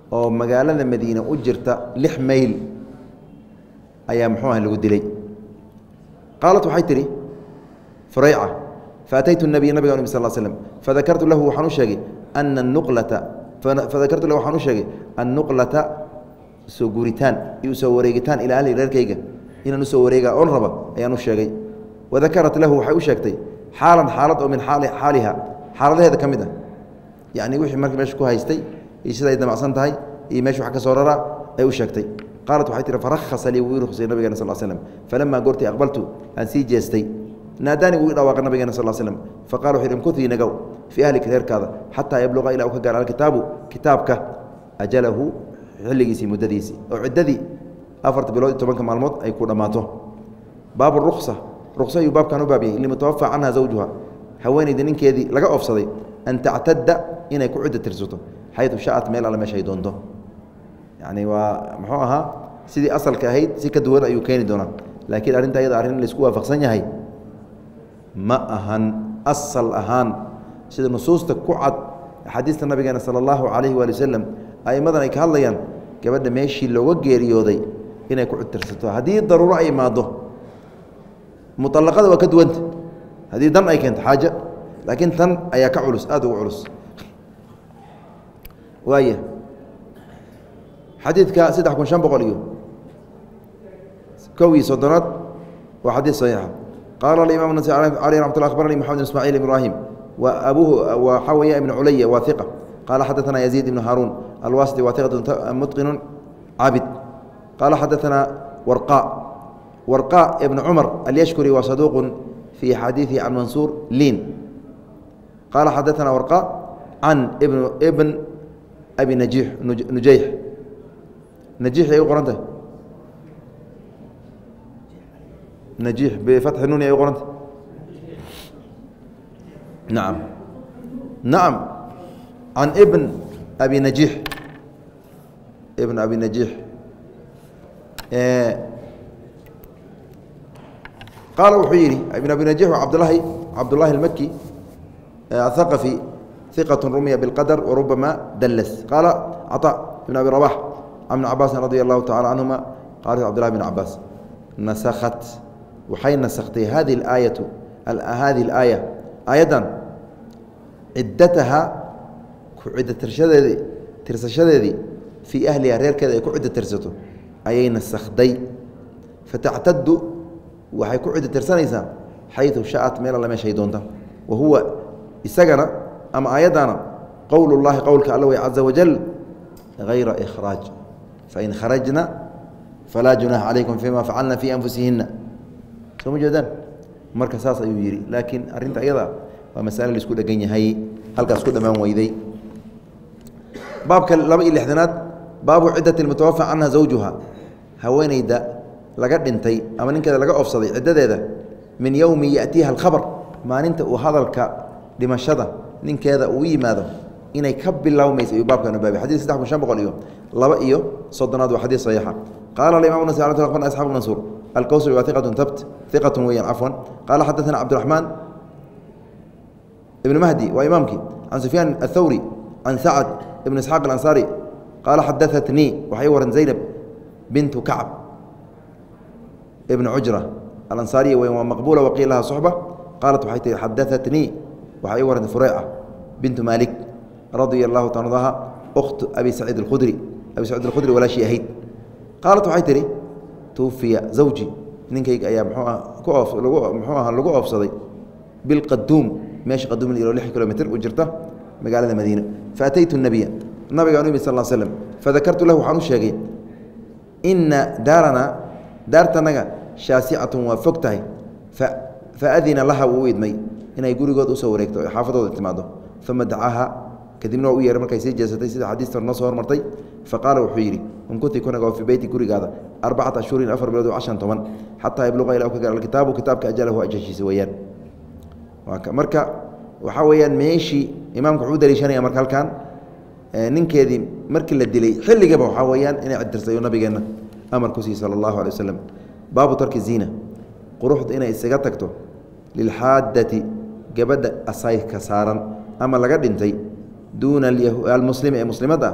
oo magaalada Madiina u jirta 6 mayl ayaa muxuu ahaa lagu dilay qaalat waxay tiri Furayca faataytu an-nabiy nabiga sallallahu alayhi wasallam fadakartu lahu waxaan u sheegay anna an-nuqlata fadakartu lahu waxaan u sheegay an-nuqlata soo guritaan iyo soo wareegitaan ila ahli reerkayga inaan soo wareega oo raba ayaan u sheegay wadakarat lahu waxay u sheegtay xaalad oo min xaaliha xaaladaheeda kamid ah yaani wixii markii meesha ku haystay iyo sida ay damacsan tahay iyo meesha wax ka soo rara ay u sheegtay qaalat waxay tiri farakhasa li wirukhsi nabiga sallallahu alayhi wasallam falamma qurti aqbaltu an si jeestay naadani uu dhawaaqa nabiga sallallahu alayhi wasallam faqala xirim kuthi nagaw fi ahli kareerkaada hatta yabluqa ila ka gaar al-kitaabu kitaabka ajalahu xilligiisii muddadiisii oo ciddadii 4 bilood 10 maalmood ay ku dhamaato baabu rukhsa rukhsa yu baabkan u baabiyay ilmi tawaffa anha zawjuha haweeneyda ninkeedii laga oofsaday an ta'tadda inay ku cidda tirsato haydu sha'at meel ala meeshay doonto yani waa muxuu ahaa sidii asalka ahayd si ka duwan ayuu keeni doonaa laakiin arinta ayada arin la isku waafaqsan yahay ma ahan asal ahaan sida nusuusta ku cad xadiista nabigeena sallallahu alayhi wa sallam aymadan ay ka hadlayaan gabadha meeshii looga geeriyooday inay ku cidtirsato haddii daruuro ay imaado muطallaqada waa ka duwanta haddii dan ay keento xaaja laakiin tan ayaa ka culus aad ugu culus waaya xadiidka 3500 iyo كوي صدرات وحديث صحيح قال الإمام النسائي عليه رحمة الله أخبرني محمد بن إسماعيل بن إبراهيم وأبوه وحوية بن علي واثقة قال حدثنا يزيد بن هارون الواسطي واثقة متقن عابد قال حدثنا ورقاء ابن عمر اليشكري وصدوق في حديثه عن منصور لين قال حدثنا ورقاء عن ابن أبي نجيح أي قرنته نجيح بفتح النون أي قرنته نعم عن ابن أبي نجيح قال وحيري ابن أبي نجيح عبد الله المكي الثقفي ثقة رمي بالقدر وربما دلس قال عطاء بن أبي رباح عن ابن عباس رضي الله تعالى عنهما قال عبد الله بن عباس نسخت وحين نسختي هذه الآية أيضا عدتها كعدة ترسشدي في أهلها رير كذا كعدة ترسته أي نسختي فتعتد وحي كعدة ترسانيسا حيث شاءت ميل الله ما شيدونتا وهو السجن أما أيضا قول الله قولك الله عز وجل غير إخراج فإن خرجنا فلا جناح عليكم فيما فعلنا في أنفسهن سو مجدان marka saas ayuu yiri laakiin arinta ayada waa mas'ala la isku dhagan yahay halkaas ku dhamaan weyday baabka 2-6aad baabu ciddati mutawaffa anha zawjuha haweenayda laga dhintay ama ninkeeda laga oofsaday ciddadeeda min yawmi yatiha al-khabar maalinta uu hadalka dhimashada ninkeeda uu yimaado inay ka bilowmayso iyo baabkan baabi xadiis 3500 iyo 2 iyo 30 waa xadiis saxiixa qala al-imam an-nasa'i rahimahullah ashab mansur الكوثري وثقة ثقة ويا عفوا قال حدثنا عبد الرحمن ابن مهدي وإمامك عن سفيان الثوري عن سعد ابن إسحاق الأنصاري قال حدثتني وحيورا زينب بنت كعب ابن عجرة الأنصارية ومقبولة وقيل لها صحبة قالت حدثتني وحيورا فريعة بنت مالك رضي الله تعالى عنها أخت أبي سعيد الخدري ولا شيء أهيد قالت وحيتري توفي زوجي نينكيغ ايا محوها لغو اوفسداي بالقدوم ماشي قدوم الى 6 كيلومتر وجرته مغالده مدينه فاتيت النبي صلى الله عليه وسلم فذكرت له حنو شيغي ان دارتنا شاسعه وفقته فاذن لها ويدمي ان غوريغود سو wareegto xaafadooda timaado ثم دعاها kadibna uu yeeray markay sii jeesatay sida xadiista noo soo hormartay faqala wuxuu yiri in kunti kuna fi beyti gurigaada 4 ashhurin 4 bilood 10 hatta yabluqa ila kitaabu kitabka ajalahu ajashiisa weeyaan marka waxa weeyaan meeshii imaamku wuxuu daliishanaya marka halkan ninkeedii markii la dilay xilligaba waxa weeyaan inay cidirsayo nabigeena amar ku sii sallallahu alayhi wasallam baabu tarki zina quruxda inay isaga tagto lil haadati gabadha asay ka saaran ama laga dhintay دون المسلم مسلمة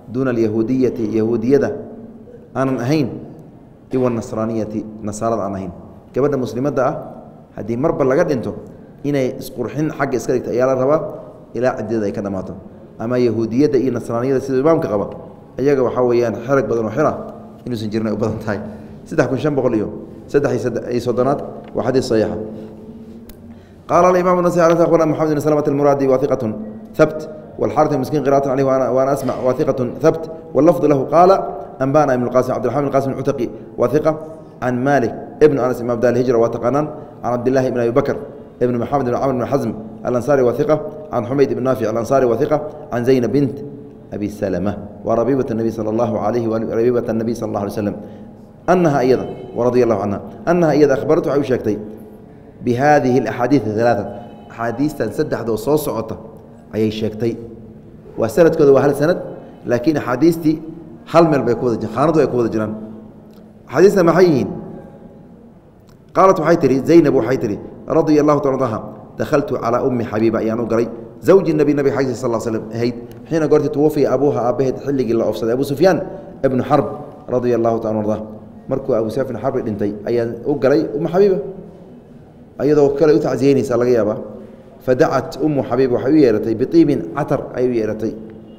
duuna alyahuudiyati yahuudiyada aanan ahayn iwa nasraaniyati nasaarada aan ahayn gabadha muslimadda ah haddii marba laga dhinto inay isqurxin xagga iska dhigto ayaa la rabaa ilaa ciddada ay ka dhammaato ama yahuudiyadda iyo nasraaniyada siduu imaamka qaba iyaga waxaa weeyaan xerag badan oo xira inuusan jirin ay u badan tahay 3500 iyo 3 waa xadiis saxiixa قال الإمام النسائي على أخونا محمد بن سلمة المرادي واثقة ثبت والحارث المسكين قراءة عليه وأنا أسمع واثقة ثبت واللفظ له قال أنبانا ابن القاسم عبد الرحمن القاسم العتقي واثقة عن مالك ابن أنس إمام دار الهجرة وثقنا عن عبد الله بن أبي بكر ابن محمد بن عمرو بن حزم الأنصاري وثقة عن حميد بن نافع الأنصاري وثقة عن زينب بنت أبي سلمة وربيبة النبي صلى الله عليه وربيبة النبي صلى الله عليه وسلم أنها أيضا ورضي الله عنها أنها أيضا أخبرته أو شاكتي بهذه الأحاديث الثلاثة حديث سدح دو صوص عطة أي شاكتي وسند كذا وهل سند لكن حديثتي حلم بيكود خانده يكود جنان حديثنا محيين قالت وحيتري زينب وحيتري رضي الله تعالى عنها دخلت على أم حبيبة يعني قري زوج النبي حيث صلى الله عليه وسلم هيد حين قلت توفي أبوها أبهت حلق الله أفسد أبو سفيان ابن حرب رضي الله تعالى عنه مركو أبو سفيان بن حرب انتي أي قري أم حبيبة أيضا كلا يتعزيني سالغيابا فدعت أم حبيبة وحويرتي بطيب عطر أيويرتي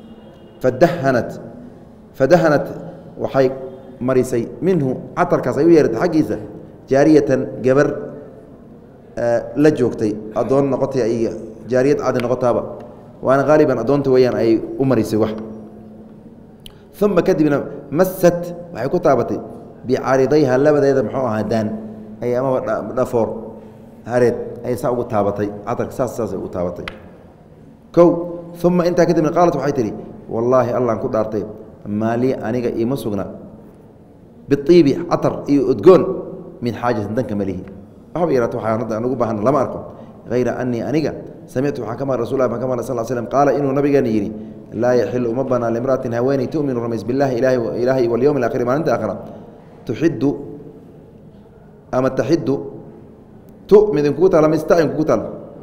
فدهنت وحي مريسي منه عطر كاسيويرت حقيسة جارية جبر لجوكتي أظن نقطي أي جارية عاد نقطها وأنا غالبا أظن تويان أي أمريسي وح ثم كدبنا مست وحي كتابتي بعارضيها لبدا إذا محوها دان أي أما دافور هارد أي ساعة تابتي عطرك ساس وتابتي كو ثم أنت كده من قالت وحيتري والله الله أنكو دارتي مالي أنيقا إيما سوغنا بالطيب عطر أدقون من حاجة دنك مليه أحب إيرات وحيانا أنه بحنا لما أركم غير أني أنيقا سمعت حكما رسول الله صلى الله عليه وسلم قال إنه نبي نيري لا يحل مبنا لامرأة هواني تؤمن رميز بالله إلهي واليوم الآخر ما أنت آخر تحد أما تحد تؤمن كوتال لما يستعين كوتال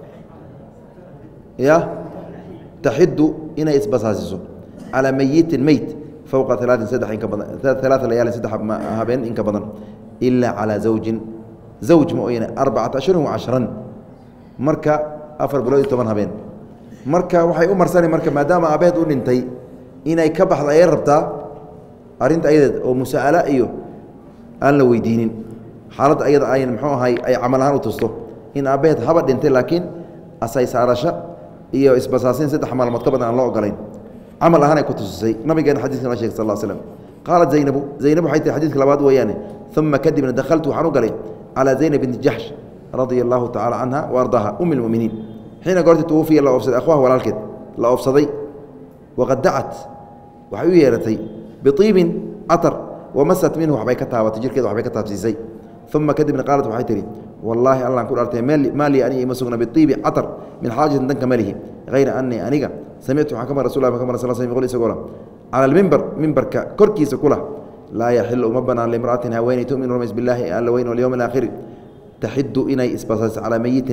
يا تحد إن إسباساسيسو على ميت الميت فوق 3 ليال 6 هبين إنك بدن إلا على زوج مؤينة 4 أشهر و10 مركا أفر بلوي 8 هبين مركا وحي أمر ساني مركا ما دام أبيت أقول انتي إن يكبح ضعير ربطا أرنت أيضا ومساءلة أيوه أن لو يدينين حالد أيضا أين محوها أي عملها وتصلو إن أبيت هبط انتي لكن أساي سارشة إيو إسباساسين 6 معلومات كبدا عن الله قالين عملها أنا كنت سي نبي قال حديث الشيخ صلى الله عليه وسلم قالت زينب حيث الحديث كلابات وياني ثم كدب دخلت وحنو قالي على زينب بنت جحش رضي الله تعالى عنها وارضاها أم المؤمنين حين قالت توفي الله أفسد أخوها ولا الكد لا أفسدي وقد دعت وحويرتي بطيب عطر ومست منه وحبيكتها وتجير كذا وحبيكتها في زي ثم كذب قالت وحيتري والله الله نقول أرتي مالي أني مسكنا بالطيب عطر من حاجة دنك ماله غير أني أنيقا سمعت حكم رسول الله صلى الله عليه وسلم يقول سقولا على المنبر كركي سقولا لا يحل مبنا لامرأة هوين تؤمن رمز بالله الوين واليوم الآخر تحد إني إسباساس على ميت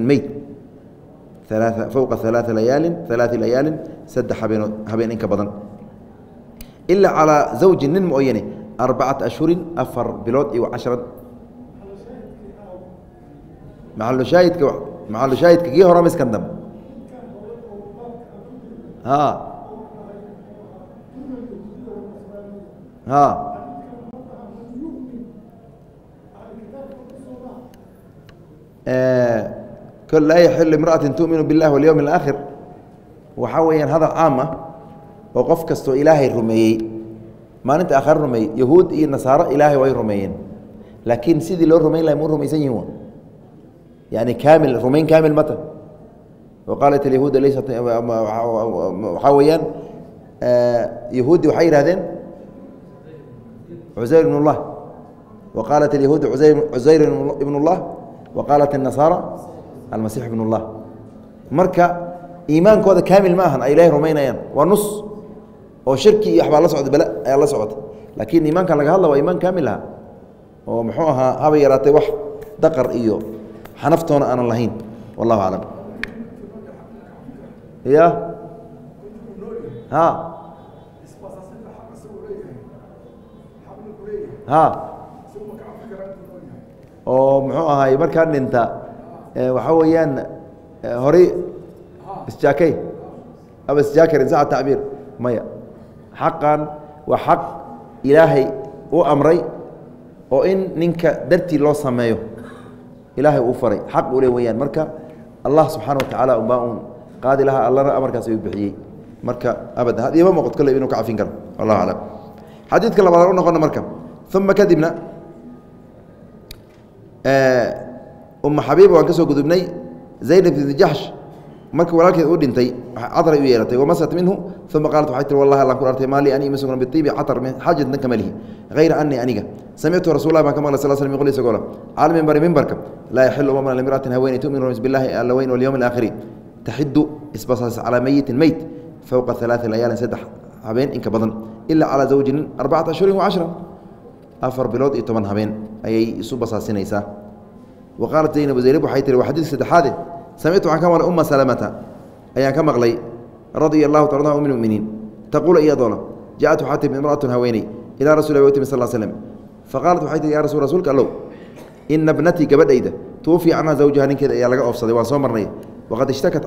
فوق 3 ليال سد هبين إنك بدن إلا على زوج مؤين 4 أشهر أفر بلود و10 محل شاهد كي هو رامس كندم كل لا يحل امرأة تؤمن بالله واليوم الآخر وحويا هذا عامة وقف كستو إلهي الرميي ما أنت آخر رمي يهود إيه النصارى إلهي وإيه رميين لكن سيدي لو الرميين لا يمر رمي سيئون يعني كامل الرومين كامل متى وقالت اليهود ليست حويا يهودي وحير هذين عزير ابن الله وقالت اليهود عزير ابن الله وقالت النصارى المسيح ابن الله مركا إيمان كذا كامل معهن أي لا رومينيان ونص أو شركي يحب الله سعود بلا الله سعود لكن إيمان كان لقى الله وإيمان كاملها ومحوها هذا يراتي وح دقر إيوه حنفتون أنا اللهين والله أعلم يا ها ha oo muxuu ahaay markaa dhinta waxaa weeyaan horey isjaakay ama isjaakar insaca tacbiir maya xaqan waa xaq ilaahay u amray oo in ninka dartii loo sameeyo ilaahay uu faray xaq uu le weyaan marka allah subxaana watacaala unbaa uun qaadi lahaa allana amarkaas ayuu bixiyey marka abada hadiima muuqod kolley inuu ka cafin karo wallahu aclam xadiidka labaad u noqona marka uma kadibna uma xabiiba waan ka soo gudubnay zaynab bn jaxsh markii walaalkeed uu dhintay cadray u yeelatay wamasat minhu uma qaalat waxay tii wallahi allaan ku dhaartay maa lii anii ima sugna biibi catar min xaajatan kama lihi hayra anii aniga samictu rasulah baan ka maqlay sal sl qul isagoo la cala mimbari mimbarka laa yaxilu uma mana limra'atin haweeney tu'minu rumays billahi alla weyn walyowmi alaakhiri taxidu isbasaas calaa meyitin meyd fowqa alaaa layaalin saddex habeen inka badan ilaa calaa zawjin arbacata ashhurin wacashra 4 bilood iyo 10 habeen ayay isu basaasinaysaa wa qaalat zaynab zaynab waxay tihi waa xadiidka saddexaade samictu waxaan ka maqlay uma salamata ayaan ka maqlay radia allahu taala anha min muminiin taquulu iyadoola ja'at waxaa timi imra'atun haweeney ilaa rasul llahi wtimi sal slm faqaalat waxay tihi ya rasul rasuulka allow ina bnatii gabadhayda tuwafii canha zawjaha ninkeeda ayaa laga oofsaday waan soo marnay waqad ishtakat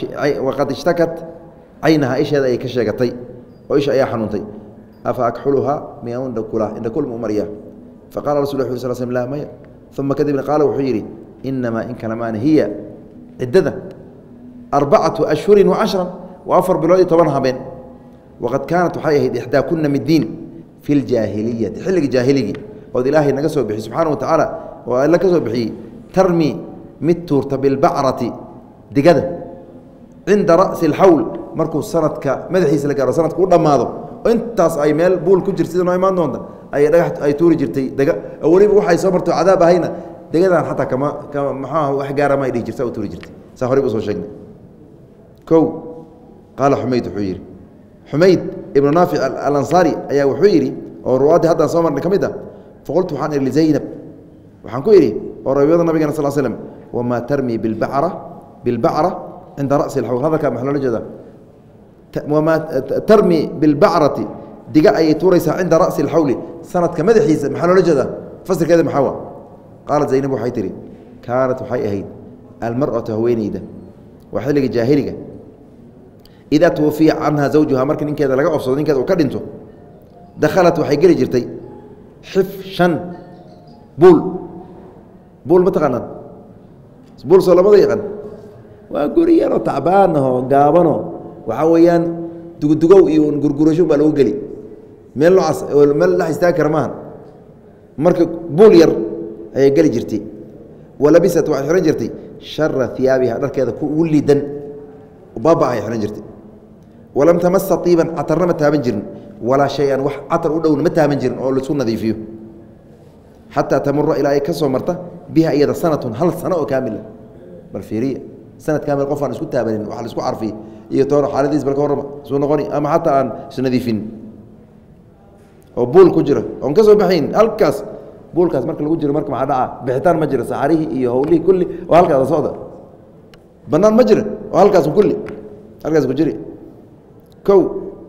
caynaha isheeda ayay ka sheegatay oo isha ayaa xanuuntay afa akxuluhaa miyaa indhakul mu mariyaa faqala rasul ll sl slm laa maya uma kadibna qaala wuxuu yidhi inamaa in kalamaana hiya ciddada 4 ashhuri وcashra waa 4 bilood iyo 10 habeen waqad kaanat waxay ahayd ixdaakuna middiin fi اljaahiliyati xilligii jaahiligii ood ilaahay naga soo bixiyey subxaana wa tacaala oo alla ka soo bixiyey tarmi mid tuurta bilbacrati digada cinda ra'si اlxawl markuu sanadka madaxiisa la gaaro sanadka u dhammaado oo intaas ay meel buul ku jirta sida noo imaan doonta ayay dhagax ay tuuri jirtay dega oo weliba waxay soo marto cadaab ahayna degadan xataa kama maxaa wax gaara ma ay dhihi jirta u tuuri jirtay saa horey u soo sheegnay kow qaala xumayd wuxuu yidhi xumayd ibnu naafic alansaari ayaa wuxuu yidhi oo ruwaaddii haddaan soo marnay ka mid ah faqultu waxaan ihi lizaynab waxaan ku idhi oo raawiyada nabigana sal slm wamaa tarmi bilbacra cinda ra'si alxawl hadalkaa maxaa loola jeedaa wamaa tarmi bilbacrati diga ayay tuuraysaa cinda ra'si alxawli sanadka madaxiisa maxaa loola jeedaa fasirkeeda maxaa waa qaalat zaynab waxay tihi kaanat waxay ahayd almar'atu haweeneyda waa xilliga jaahiliga idaa twufiya canha zawjuha marka ninkeeda laga ofsado ninkeeda uu ka dhinto dakhalat waxay geli jirtay xifshan buul ma taqaanaan buul soo lamada yaqaan waa guri yaroo tacbaanahoo gaabanoo waxaa weeyaan dugudugow iyo gurgurasho baa lagu geli meel noocaas oo meel dhex istaagi kara maaha marka buul yar ayay geli jirtay walabisat waxay xihan jirtay shara iyaabiha dharkeeda ku ugu liidan baaba ay xihan jirtay walam tamasa iiban catarna ma taaban jirin walaa shay-an wax catar u dhowna ma taaban jirin oo laisku nadiifiyo xataa tamura ilaa ay ka soo marta biha iyada sanatun hal sano oo kaamila bal fiiriya sanad kaamil qof aan isku taabanin wax la isku carfiy iyo tooro xaaladiis bal ka warrama isuu noqoni ama xataa aan isnadiifin oo buul ku jira oon ka soo baxayn halkaas buulkaas marka lagu jiro marka maxaa dhaca bixitaan ma jira saxarihii iyo howlihii kulli oo halkaasa socda bannaan ma jira oo halkaas kulli halkaas ku jiri kow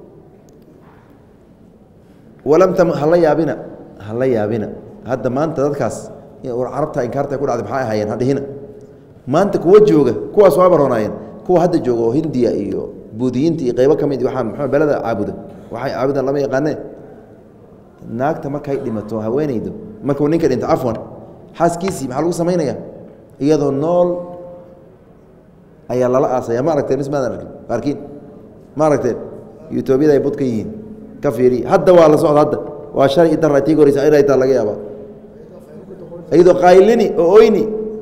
walam hala yaabina hadda maanta dadkaas carabta inkaarta ku dhacday maxay ahaayeen hadhihina maanta kuwa jooga kuwaas waa baroonaayeen kuwa hadda jooga oo hindiya iyo buudiyiinta iyo qaybo ka mid waxaa muxuu belada caabuda waxay caabudaan lama yaqaanee naagta markay dhimato haweenaydu markuu ninka dhinto cafwan xaaskiisii maxaa lagu samaynaya iyadoo nool ayaa lala aasaya ma aragteen mis maadan arkin ma aragteen yutoobiyada ay bud ka yihiin ka fiiriy hadda waa la socda hadda waa shalay idara tii goreysa inay taa laga yaaba iyadoo qaylini oo oyni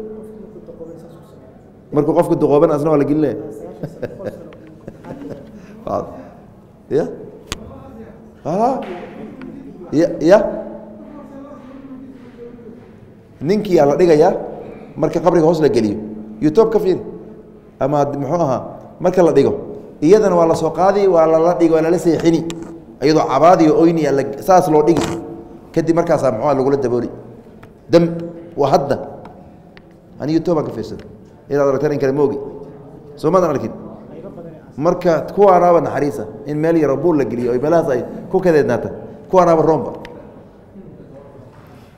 markuu qofku duqooban asna waa la gelinaya ya ninkii aa la dhigayaa marka qabriga hoos la geliyo youtube ka fiiri ama muxuu ahaa marka la dhigo iyadana waa la soo qaadi waa lala dhigi waa lala seexini iyadoo cabaadiyo oyni saas loo dhigi kadib markaasaa muxua lagula dabooli dam waa hadda ani youtube aan ka fiirsaday inaad aragtaan in kale moogi soo maadan arkin marka kuwaanaaba naxariisa in meel yaro buul la geliyo o meelahaas ay ku kadeednaata kuwaanaaba roomba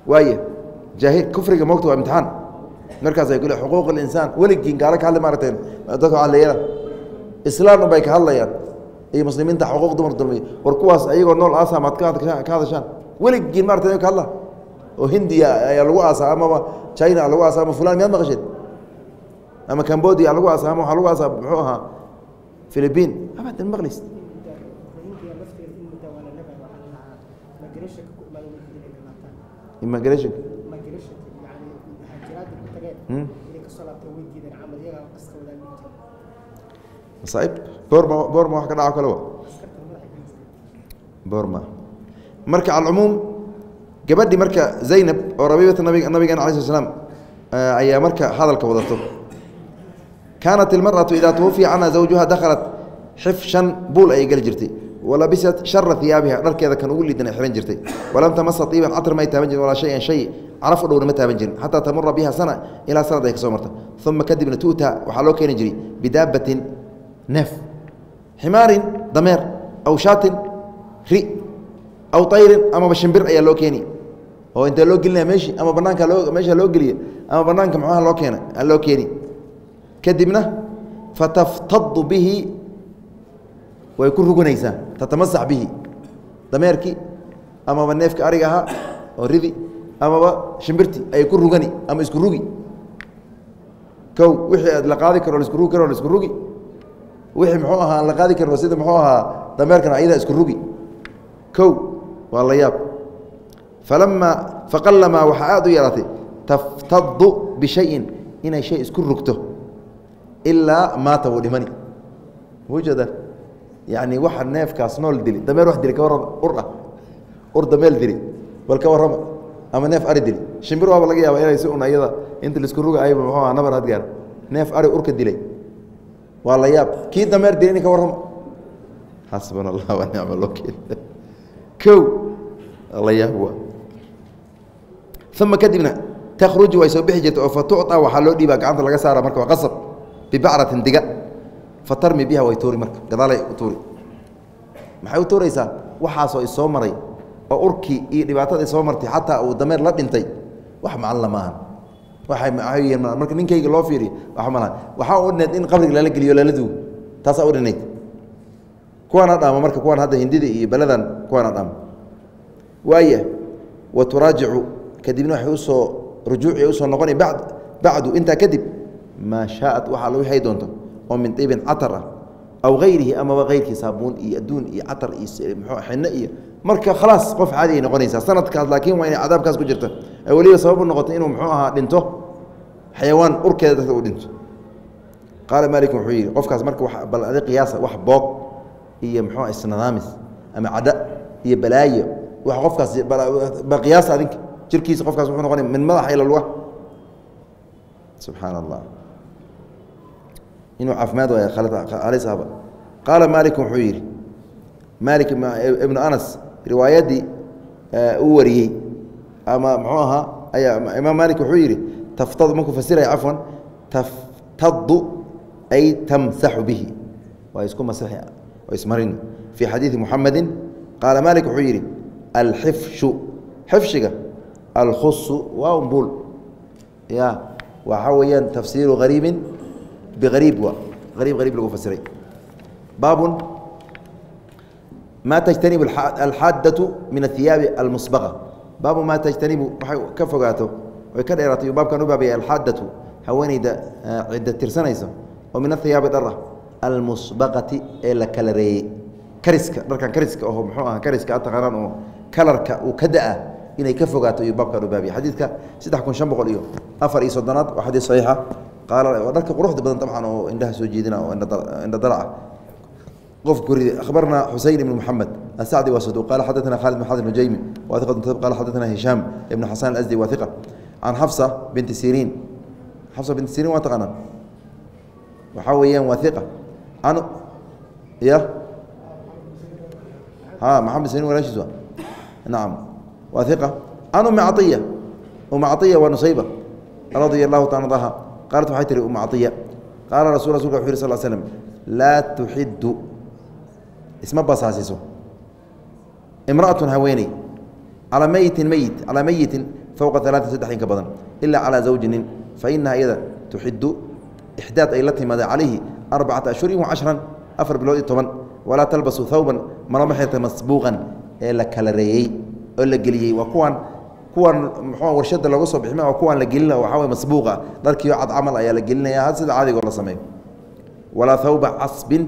waaye jaahil kufriga moogta waa imtixaan markaas ay ku leeyihin xuquuq alinsaan weligiin gaalo ka hadli maaragteen dadka cadleeyada islaam unbay ka hadlayaan iyo muslimiinta xuquuq dumar dulmiya war kuwaas ayagoo nool aasaa maad ka hadashaan weligiin maarata ka hadla oo hindiya ayaa lagu aasaa amaba china lagu aasaa ama fulan miyaad maqasheed ama cambodia lagu aasaa ama waxaa lagu aasaa muxuu ahaa philibiin abadan maqlays immigration masaaib boorma wax ka dhaco kale wa boorma marka alcumuum gabadhi marka zaynab oo rabiibata nabigeena alay sl slam ayaa marka hadalka wadato kaanat ilmarأaةu idaa twufiya canha zawjuha dakhalat xifshan buul ayay geli jirtay walabisat shara iyaabiha dharkeeda kan ugu liidan ay xihan jirtay walam tamasa iiban catar may taaban jirin walaa shayan shay caraf u dhowna ma taaban jirin xataa tamura biha sana ilaa sanad ay ka soo marta uma kadibna tu'taa waxaa loo keeni jiray bidaabatin neef ximaarin dameer aw shaatin ri aw ayrin amaba shimbir ayaa loo keeni oo intee loo gelinaya meeshii ama banaanka meesha loo geliya ama banaanka muxuaha loo keena loo keeni kadibna fataftadu bihi way ku rugunaysaa tatamasax bihi dameerkii amaba neefka ariga ahaa oo ridi amaba shimbirti ayay ku rugani ama isku rugi kow wixii la qaadi karo laisku rugi karo la isku rugi wixii muxuu ahaa aan la qaadi karo sida muxuu ahaa dameerkan ayadaa isku rugi kow waa la yaab falama faqalamaa waxaa aad u yaraatay taftadu bishayin inay shay isku rugto ilaa maata wuu dhimani wujada yani waxa neefkaas nool dili dameer wax dili ka warrama ur dameel dili bal ka warrama ama neef ari dili shimbir waaba laga yaaba inay si un ayada inta laisku ruga ayba muxuu aha nabar had gaar neef ari urka dilay waa la yaab kii dameer dili nin ka warrama xasbana allah wa nicma alwakiil kow la yaab waa uma kadibna takhruju way soo bixi jirta oo fatucطa waxaa loo dhiibaa gacanta laga saara marka waa qasab bibacratin diga fatarmi biha way tuuri marka gadaalay u tuuri maxay u tuuraysaa waxaasoo isoo maray oo urkii iyo dhibaatada isoo martay xataa uu dameer la dhintay wax macalla maahan waxay marka ninkayga loo fiiriyo wax malaha waxaa u dhinayd in qabriga lala geliyo lala duugo taasaa u dhinayd kuwaana dhaama marka kuwaan hadda hindida iyo beladan kuwaana dhaama waaya wa turaajicu kadibna waxay usoo rujuuci usoo noqonay bacdu intaa kadib maa shaaءat waxaa lagu hay doonto oo min iibin catar ah aw hayrihi amaba hayrkii saabuun iyo adduun iyo catar iyo mxuu xinno iyo marka khalaas qof caadi ay noqonaysaa sanadkaas laakiin waa inay cadaabkaas ku jirta ee weliba sabab u noqotay inuu muxuu ahaa dhinto xayawaan urkeeda dadka uu dhinto qaala maalik wuxuu yidhi qofkaas marka bal adi qiyaasa wax boog iyo muxuu isnadaamis ama cadha iyo balaayo wax qofkaas bal qiyaasa adinka jirkiisa qofkaas wuxuu noqonaya min madaxa ila luga subxaan allah inuu caafimaad waay khalisaba qaala maalik wuxuu yidhi maalik ibnu anas riwaayaddii uu wariyey ama muxuu ahaa ayaa imaam maalik wuxuu yidhi taftadu markuu fasiraya cafwan taftadu ay tamsaxu bihi waa isku masixi waa ismarin fii xadiidi muxamedi qaala maalik wuxuu yidhi alxifshu xifshiga alkhusu waa umbul ya waxaa weeyaan tafsiiru hariibin bariib waa ariib lagu fasiray baabun maa tajtanibu alxaadatu min athiyaabi almusbaqa baabu maa tajtanibu waxay ka fogaato oy ka dheeraato yuu baabkan u baabaya alxaadatu haweeneyda cidda tirsanaysa oo min athiyaabi dhara almusbaqati ee la kalareeyey kariska dharkan kariska oo muxuu aha kariska a taqaanaan oo kalarka uu ka da-a inay ka fogaato yuu baabkan u baabaya xadiidka 3500 iyo 4 waa xadiis saxiixa qaala waa dharka quruxda badan dabcan oo indhaha soo jeedina oo indha dalaca qof guri akhbarna xuseyn ibn muxamed asacdi waa saduuq qaala xadathana khalid bin xasan nujaymi waa thiqatun qaala xadathana hishaam ibn xasan al-azdi waa thiqa can xafsa binti siriin xafsa binti siriin waa taqaanaan waxaa weeyaan waa thiqa can ya ha maxamed siriin walaashiis waa nacam waa thiqa can ummi catiya ummi catiya waa nusayba radia allahu taala anha qaalat waxay tihi umma caiya qaala rasulka wuxu yih sal slm laa tuxidu isma basaasiso imra'atun haweeney calaa meyitin calaa meyitin fowqa 3 saddex in ka badan ilaa calaa zawjinin fainaha iyada tuxidu ixdaad ay la timaada calayhi 4 ashhurin و10 4 bilood iyo 10 walaa talbasu thawban marama xirta masbuuqan ee la kala reeyey oo la geliyey waa kuwan muxuu warshada lagu soo bixin waa kuwan la gelina waxa way masbuuqa dharkiyo cad camal ayaa la gelinaya sida caadiga la sameeyo walaa thawba casbin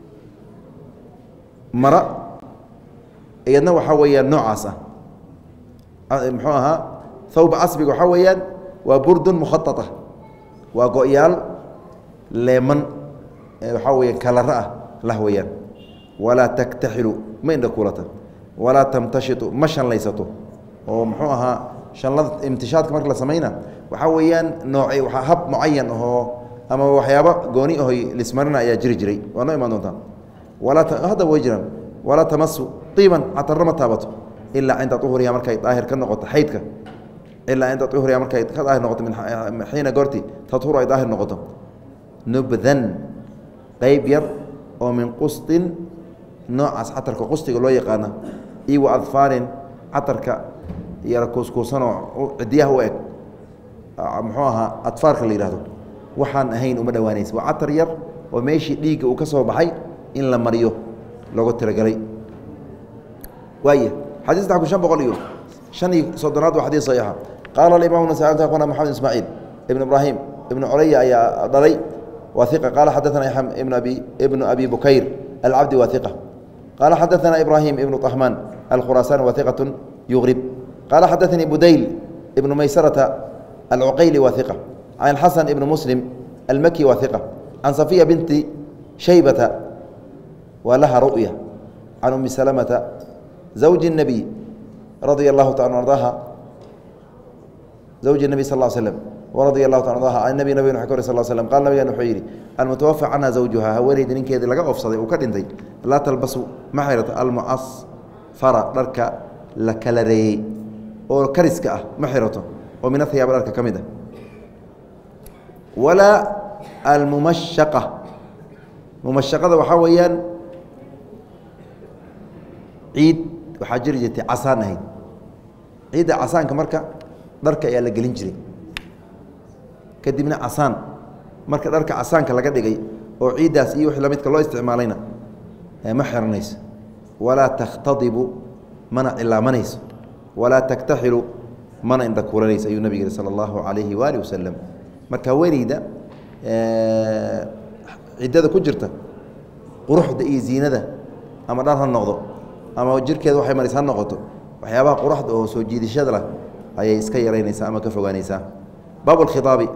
mara iyadna waxa weeyaan noocaas muxuu ahaa thawba casbiga waxa weeyaan waa burdun mukhatata waa go-yaal leeman waxa weeyaan kalara ah lah weeyaan walaa taktaxilu ma indha kuulata walaa tamtashitu ma shanlaysato oo muxuu ahaa shanlada imtishaadka marka la samayna waxaa weeyaan noocay waa hab mucayan ahoo ama waxyaaba gooni ahoy lismarina ayaa jiri jiray waa noo imaan doontaa walaa hadda way jiraan walaa tamasu iiban catarra ma taabato ilaa cinda uhuriha markay daahir ka noqoto xaydka ilaa cinda uhuriha markay ka daahir noqoto min xiina goorti tathuru ay daahir noqoto nubdan qayb yar oo min qustin noocaas catarka qustiga loo yaqaana iyo wa adfaarin catarka yara kuuskuusanoo cidiyaha u eg muxuu ahaa adfaarka la yihahdo waxaan ahayn uma dhowaanaysa waa catar yar oo meeshii dhiigga uu ka soo baxay in la mariyo loogu tiragalay waaya xadii 3,500 iyo 5 waa xadii saxiixa qaala alimaam nasai aqona maxamed ismaaciil ibn ibraahim ibn culaya ayaa dhalay waa iqa qaala xadaana yaxam ibnu abi bukayr alcabdi waa iqa qaala xadaana ibraahim ibnu طahmaan alkhuraasani waa iqaة yugrib qaala xadaanii budayl ibnu maysarata alcuqayli waa iqa can xasan ibn muslim almaki waa iqa can safiya binti shaybata waa laha ru'ya can umi salamata zawji الnabiy radia allahu taala ardaha zawji الnabiy sal slm waradia allahu taala ardaha an nabi nabigena wxu ka wari sal slm qala nabigan wuxuu yidhi almutawafa canha zawjuha haweeneyda ninkeedii laga oofsaday uu ka dhintay laa talbasu ma xirata almucasfara dharka la kala reeyey oo kariska ah ma xirato oo min ahiyaaba dharka ka mid ah walaa almumashaqa mumashaqada waxaa weeyaan ciid waxaa jiri jirtay casaan ahayd ciidda casaanka marka dharka ayaa la gelin jiray kadibna casaan marka dharka casaanka laga dhigay oo ciiddaas iyo wixii lamidka loo isticmaalayna ma xiranayso walaa takhtadibu mana cilaamanayso walaa taktaxilu mana indha kuulanayso ayuu nabig yihi sala allahu calayhi waaalih wasalam marka haweeneyda ciddada ku jirta quruxda iyo ziinada ama dhar ha noqdo ama jirkeeda waxay maraysa ha noqoto waxyaabaha quruxda oo soo jiidashada lah ayay iska yaraynaysaa ama ka fogaanaysaa baab alkhitaabi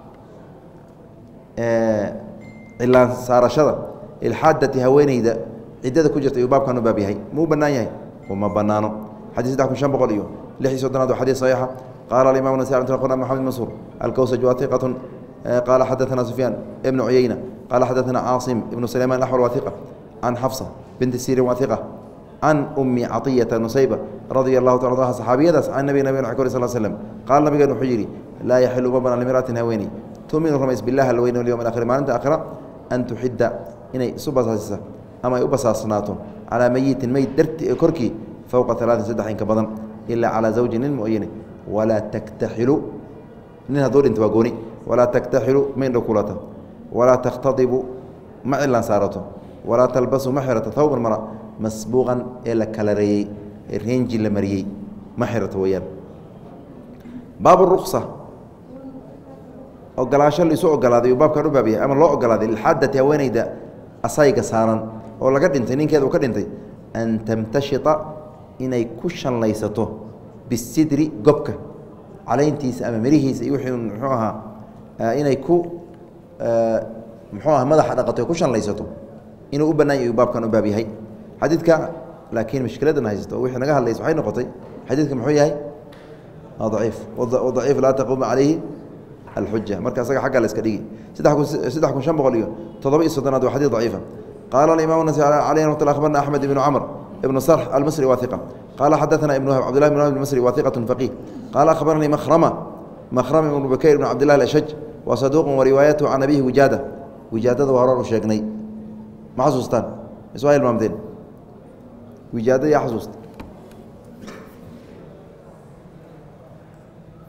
cilaan saarashada ilxaadati haweeneyda ciddada ku jirta ayuu baabkan u baab yahay muu bannaan yahay uma bannaano xadii 3,500 iyo 6 waa xadiis saxiixa qaala alimaam nasai qna maxamed mansuur alkawsaj waa iqatun qaala xadaثana sufyaan ibnu cuyayna qaala xadaثana caasim ibnu sulayman axwal waa iqa can xafsa binti sirin waa iqa can umi caطiyata nusayba radia allahu ta anha saxaabiyadaas can nabi nabig wxu ka sal slm qaala nabigeen wuxuu yidhi laa yaxilu ma banaan limra'atin haweeney tuuminu rumays bilah alweyn walyowm alaakhir maalinta aakhira an tuxidda inay isu basaasisa ama ay u basaasnaato calaa meyitin meyd darti korkii fowqa 3 saddex in ka badan ilaa calaa zawji nin mooyane walaa taktaxilu nin hadduu dhinto waa gooni walaa taktaxilu ma indho kulata walaa takhtadibu ma cilaan saarato walaa talbasu ma xirato thawban mara masbuuqan ee la kala reeyey ee reenji la mariyey ma xirato weeyaan baab ruqsa ogolaasho laisu ogolaaday uu baabkan u baab yahay ama loo ogolaaday lilxaadati haweeneyda asayga saaran oo laga dhintay ninkeeda uu ka dhintay an tamtashita inay ku shanlaysato bisidri gobka calayntiisa ama mirihiisa iyo wixii muxuu ahaa inay ku muxuu aha madaxa dhaqato ay ku shanlaysato inuu u bannaan yahay uu baabkan u baab yahay xadiidka laakiin mushkiladan haysato wixii naga hadlaysa waxay noqotay xadiidka muxuu yahay daciif wadaciif laa taquumu calayhi alxuja marka asaga xagga la iska dhigi 3,500 iyo 7 waa xadiid daciifa qaala alimaam nasai calayhi raxmat llah akhbarna axmed ibnu camr ibnu sarx almisri waa iqa qaala xadaثana ibnu wahb cbdullah ibn wahb almisri waa iqaة faqiih qaala akhbaranii makhrama ibnu bukayr ibn cabdillahi alashaj waa saduuq wariwaayatuhu can abihi wijaada wijaadada waa horar u sheegnay ma xasuustaan iswaa hilmaamteen wijaadada yaa xasuusta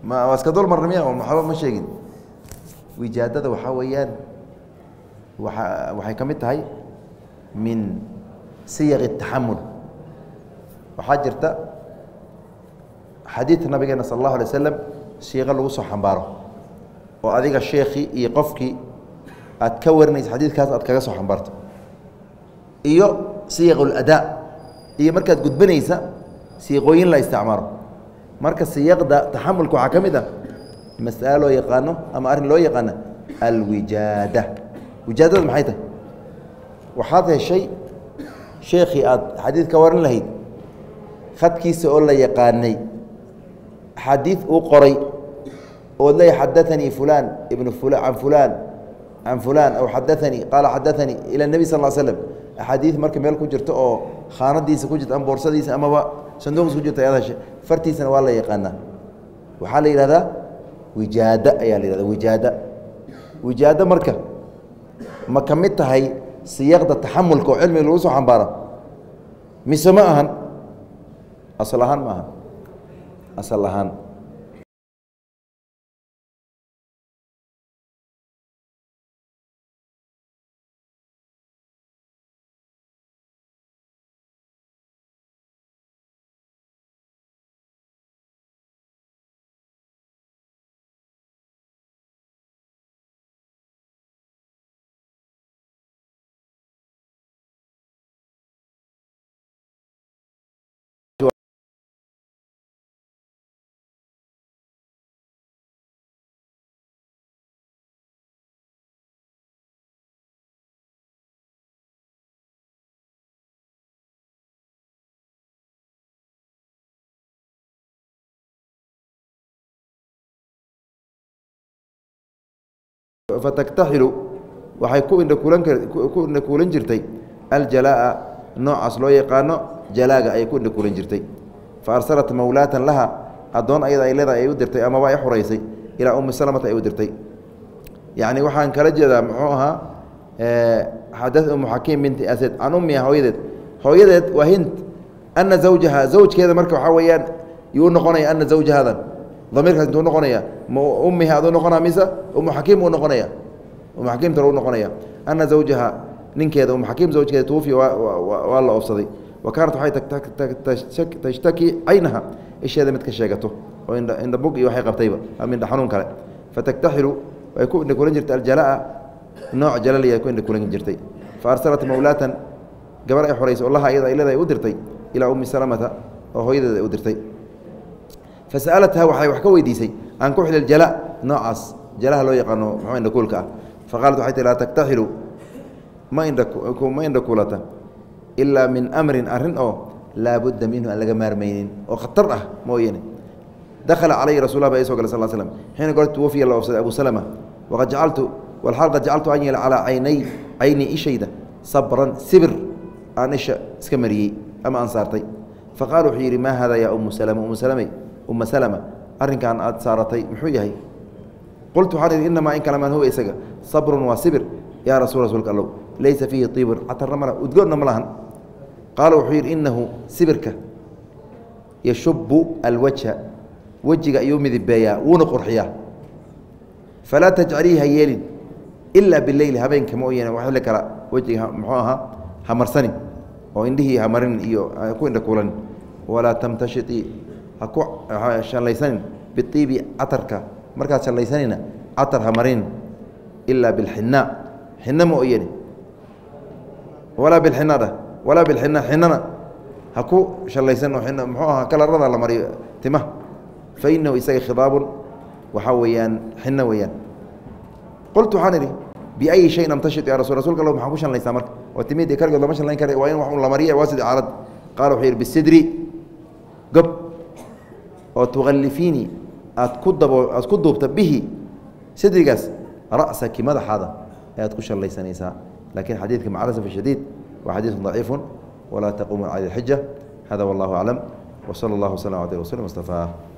ما iska dul marnamiya waxba ma sheegin wijaadada waxaa weeyaan waxay ka mid tahay min siyaq الtaxamul waxaa jirta xadiidka nabigeena sal اllahu alay waslm siiqo lagu soo xambaaro oo adiga sheekii iyo qofkii aad ka warinaysa xadiidkaas aad kaga soo xambaarto iyo siyaq اladaa iyo markaad gudbanaysa siiqooyin la isticmaalo marka siyaqda taxamulka waxaa ka mid ah mas'alo loo yaqaano ama arrin loo yaqaano alwijaada wijaadada maxay tahay waxaad heshay sheekhii aad xadiid ka warin lahayd khadkiisa oo la yaqaanay xadiid uu qoray oo leeyahay xadaanii fulaan ibnu fulaan can fulaan aw xadaanii qaala xadaanii ila nebi sal l slam axaadiid marka meel ku jirto oo khaanadiisa ku jirta ama boorsadiisa amaba sanduuqdiisa ku jirta ayaad heshay fartiisana waa la yaqaanaa waxaa la yidhahdaa wijaada ayaa la yihahda wijaado marka ma ka mid tahay siyaqda taxamulka oo cilmiga lagu soo xambaaro mise ma ahan asal ahaan ma ahan asal ahaan fataktaxilu waxay ku indhakuulan jirtay aljalaa'a noocaas loo yaqaano jalaaga ayay ku indhakuulan jirtay fa arsalat mawlaatan laha addoon ayada ay leedahay ay u dirtay amaba ay xoraysay ilaa ummi salamata ay u dirtay yacni waxaan kala jeedaa muxuu ahaa xadaث umu xakiim binti asad can ummiha hooyadeed waa hind ana zawjaha zawjkeeda marka waxaa weeyaan yuu noqonaya ana zawjahadan damiirkaas intuu noqonaya ma ummiha aduu noqonaa mise umu xakiim uu noqonaya umu xakiimtana uu noqonaya ana zawjaha ninkeeda umu xakiim zawjkeeda tuufiya waa la oofsaday wa kaanat waxay tashtaki caynaha isheeda mid ka sheegato oo indha bug iyo waxay qabtayba ama indha xanuun kale fataktaxilu way ku indhakulan jirtay aljalaa nooc jalaliya ku indhakulan jirtay fa arsalat mawlaatan gabar ay xoraysay oo laha iyada ay leedahay u dirtay ilaa ummi salamata oo hooyadeeda ay u dirtay fasa'alatha waxay wax ka weydiisay an kuxli jala noocaas jalaha loo yaqaano muxuu indhakuulka ah faqaalat waxay tii laa taktaxilu ma indhakuulata ilaa min amrin arrin oo laa budda minhu aan laga maarmaynin oo khatar ah mooyane dakhala calayhi rasul lah ba soo gala sal slm xiina goorta tuwafiya la oofsaday abu salama waqad jacaltu walxaal qad jacaltu an yeela calaa cayni ishayda sabran sibir aan isha iska mariyey ama aan saartay faqaala wuxuu yidhi maa hada yaa umu salama uma salama arrinkan aad saaratay muxuu yahay qultu waxaan idhi inamaa in kalamaan huwa isaga sabrun waa sibir yaa rasuulka allow laysa fiihi tiibun catarna ma udgoonna ma lahan qaala wuxuu yidhi inahu sibirka yashubu alwajha wejiga ayuu midibeeyaa wuuna qurxiyaa falaa tajcalii ha yeelin ilaa bileyli habeenka mooyaane wax xilli kala wejiga muxuu ahaa ha marsanin oo indhihii ha marinin iyo ku indhakuulanin walaa tamtashitii ha ku shallaysanin biibi catarka markaad shallaysanina catar ha marinin ilaa bilxinaa xina mooyane walaa bilxinada walaa bilxina xinana ha ku shallaysan oo muxuu ahaa kalarada la mariyo timaha fa inahu isaga khidaabun waxaa weeyaan xino weeyaan qultu waxaan idhi biayi shayin amtashit ya rasulka alla maxaan ku shallaysaa marka waa timid kargeed lama shallayn kara waa in wax la mariya waa sidii caalad qaala wuxuu yidhi bisidri gob oo tukallifiini aad ku duubta bihi sidrigaas ra'saki madaxaada ayaad ku shallaysanaysaa laakiin xadiidka maca lasaf shadiid waa xadiidun daciifun walaa taquumu cala alxija hada wallahu aclam wsala allahu waslm ala rasuuli mustafaa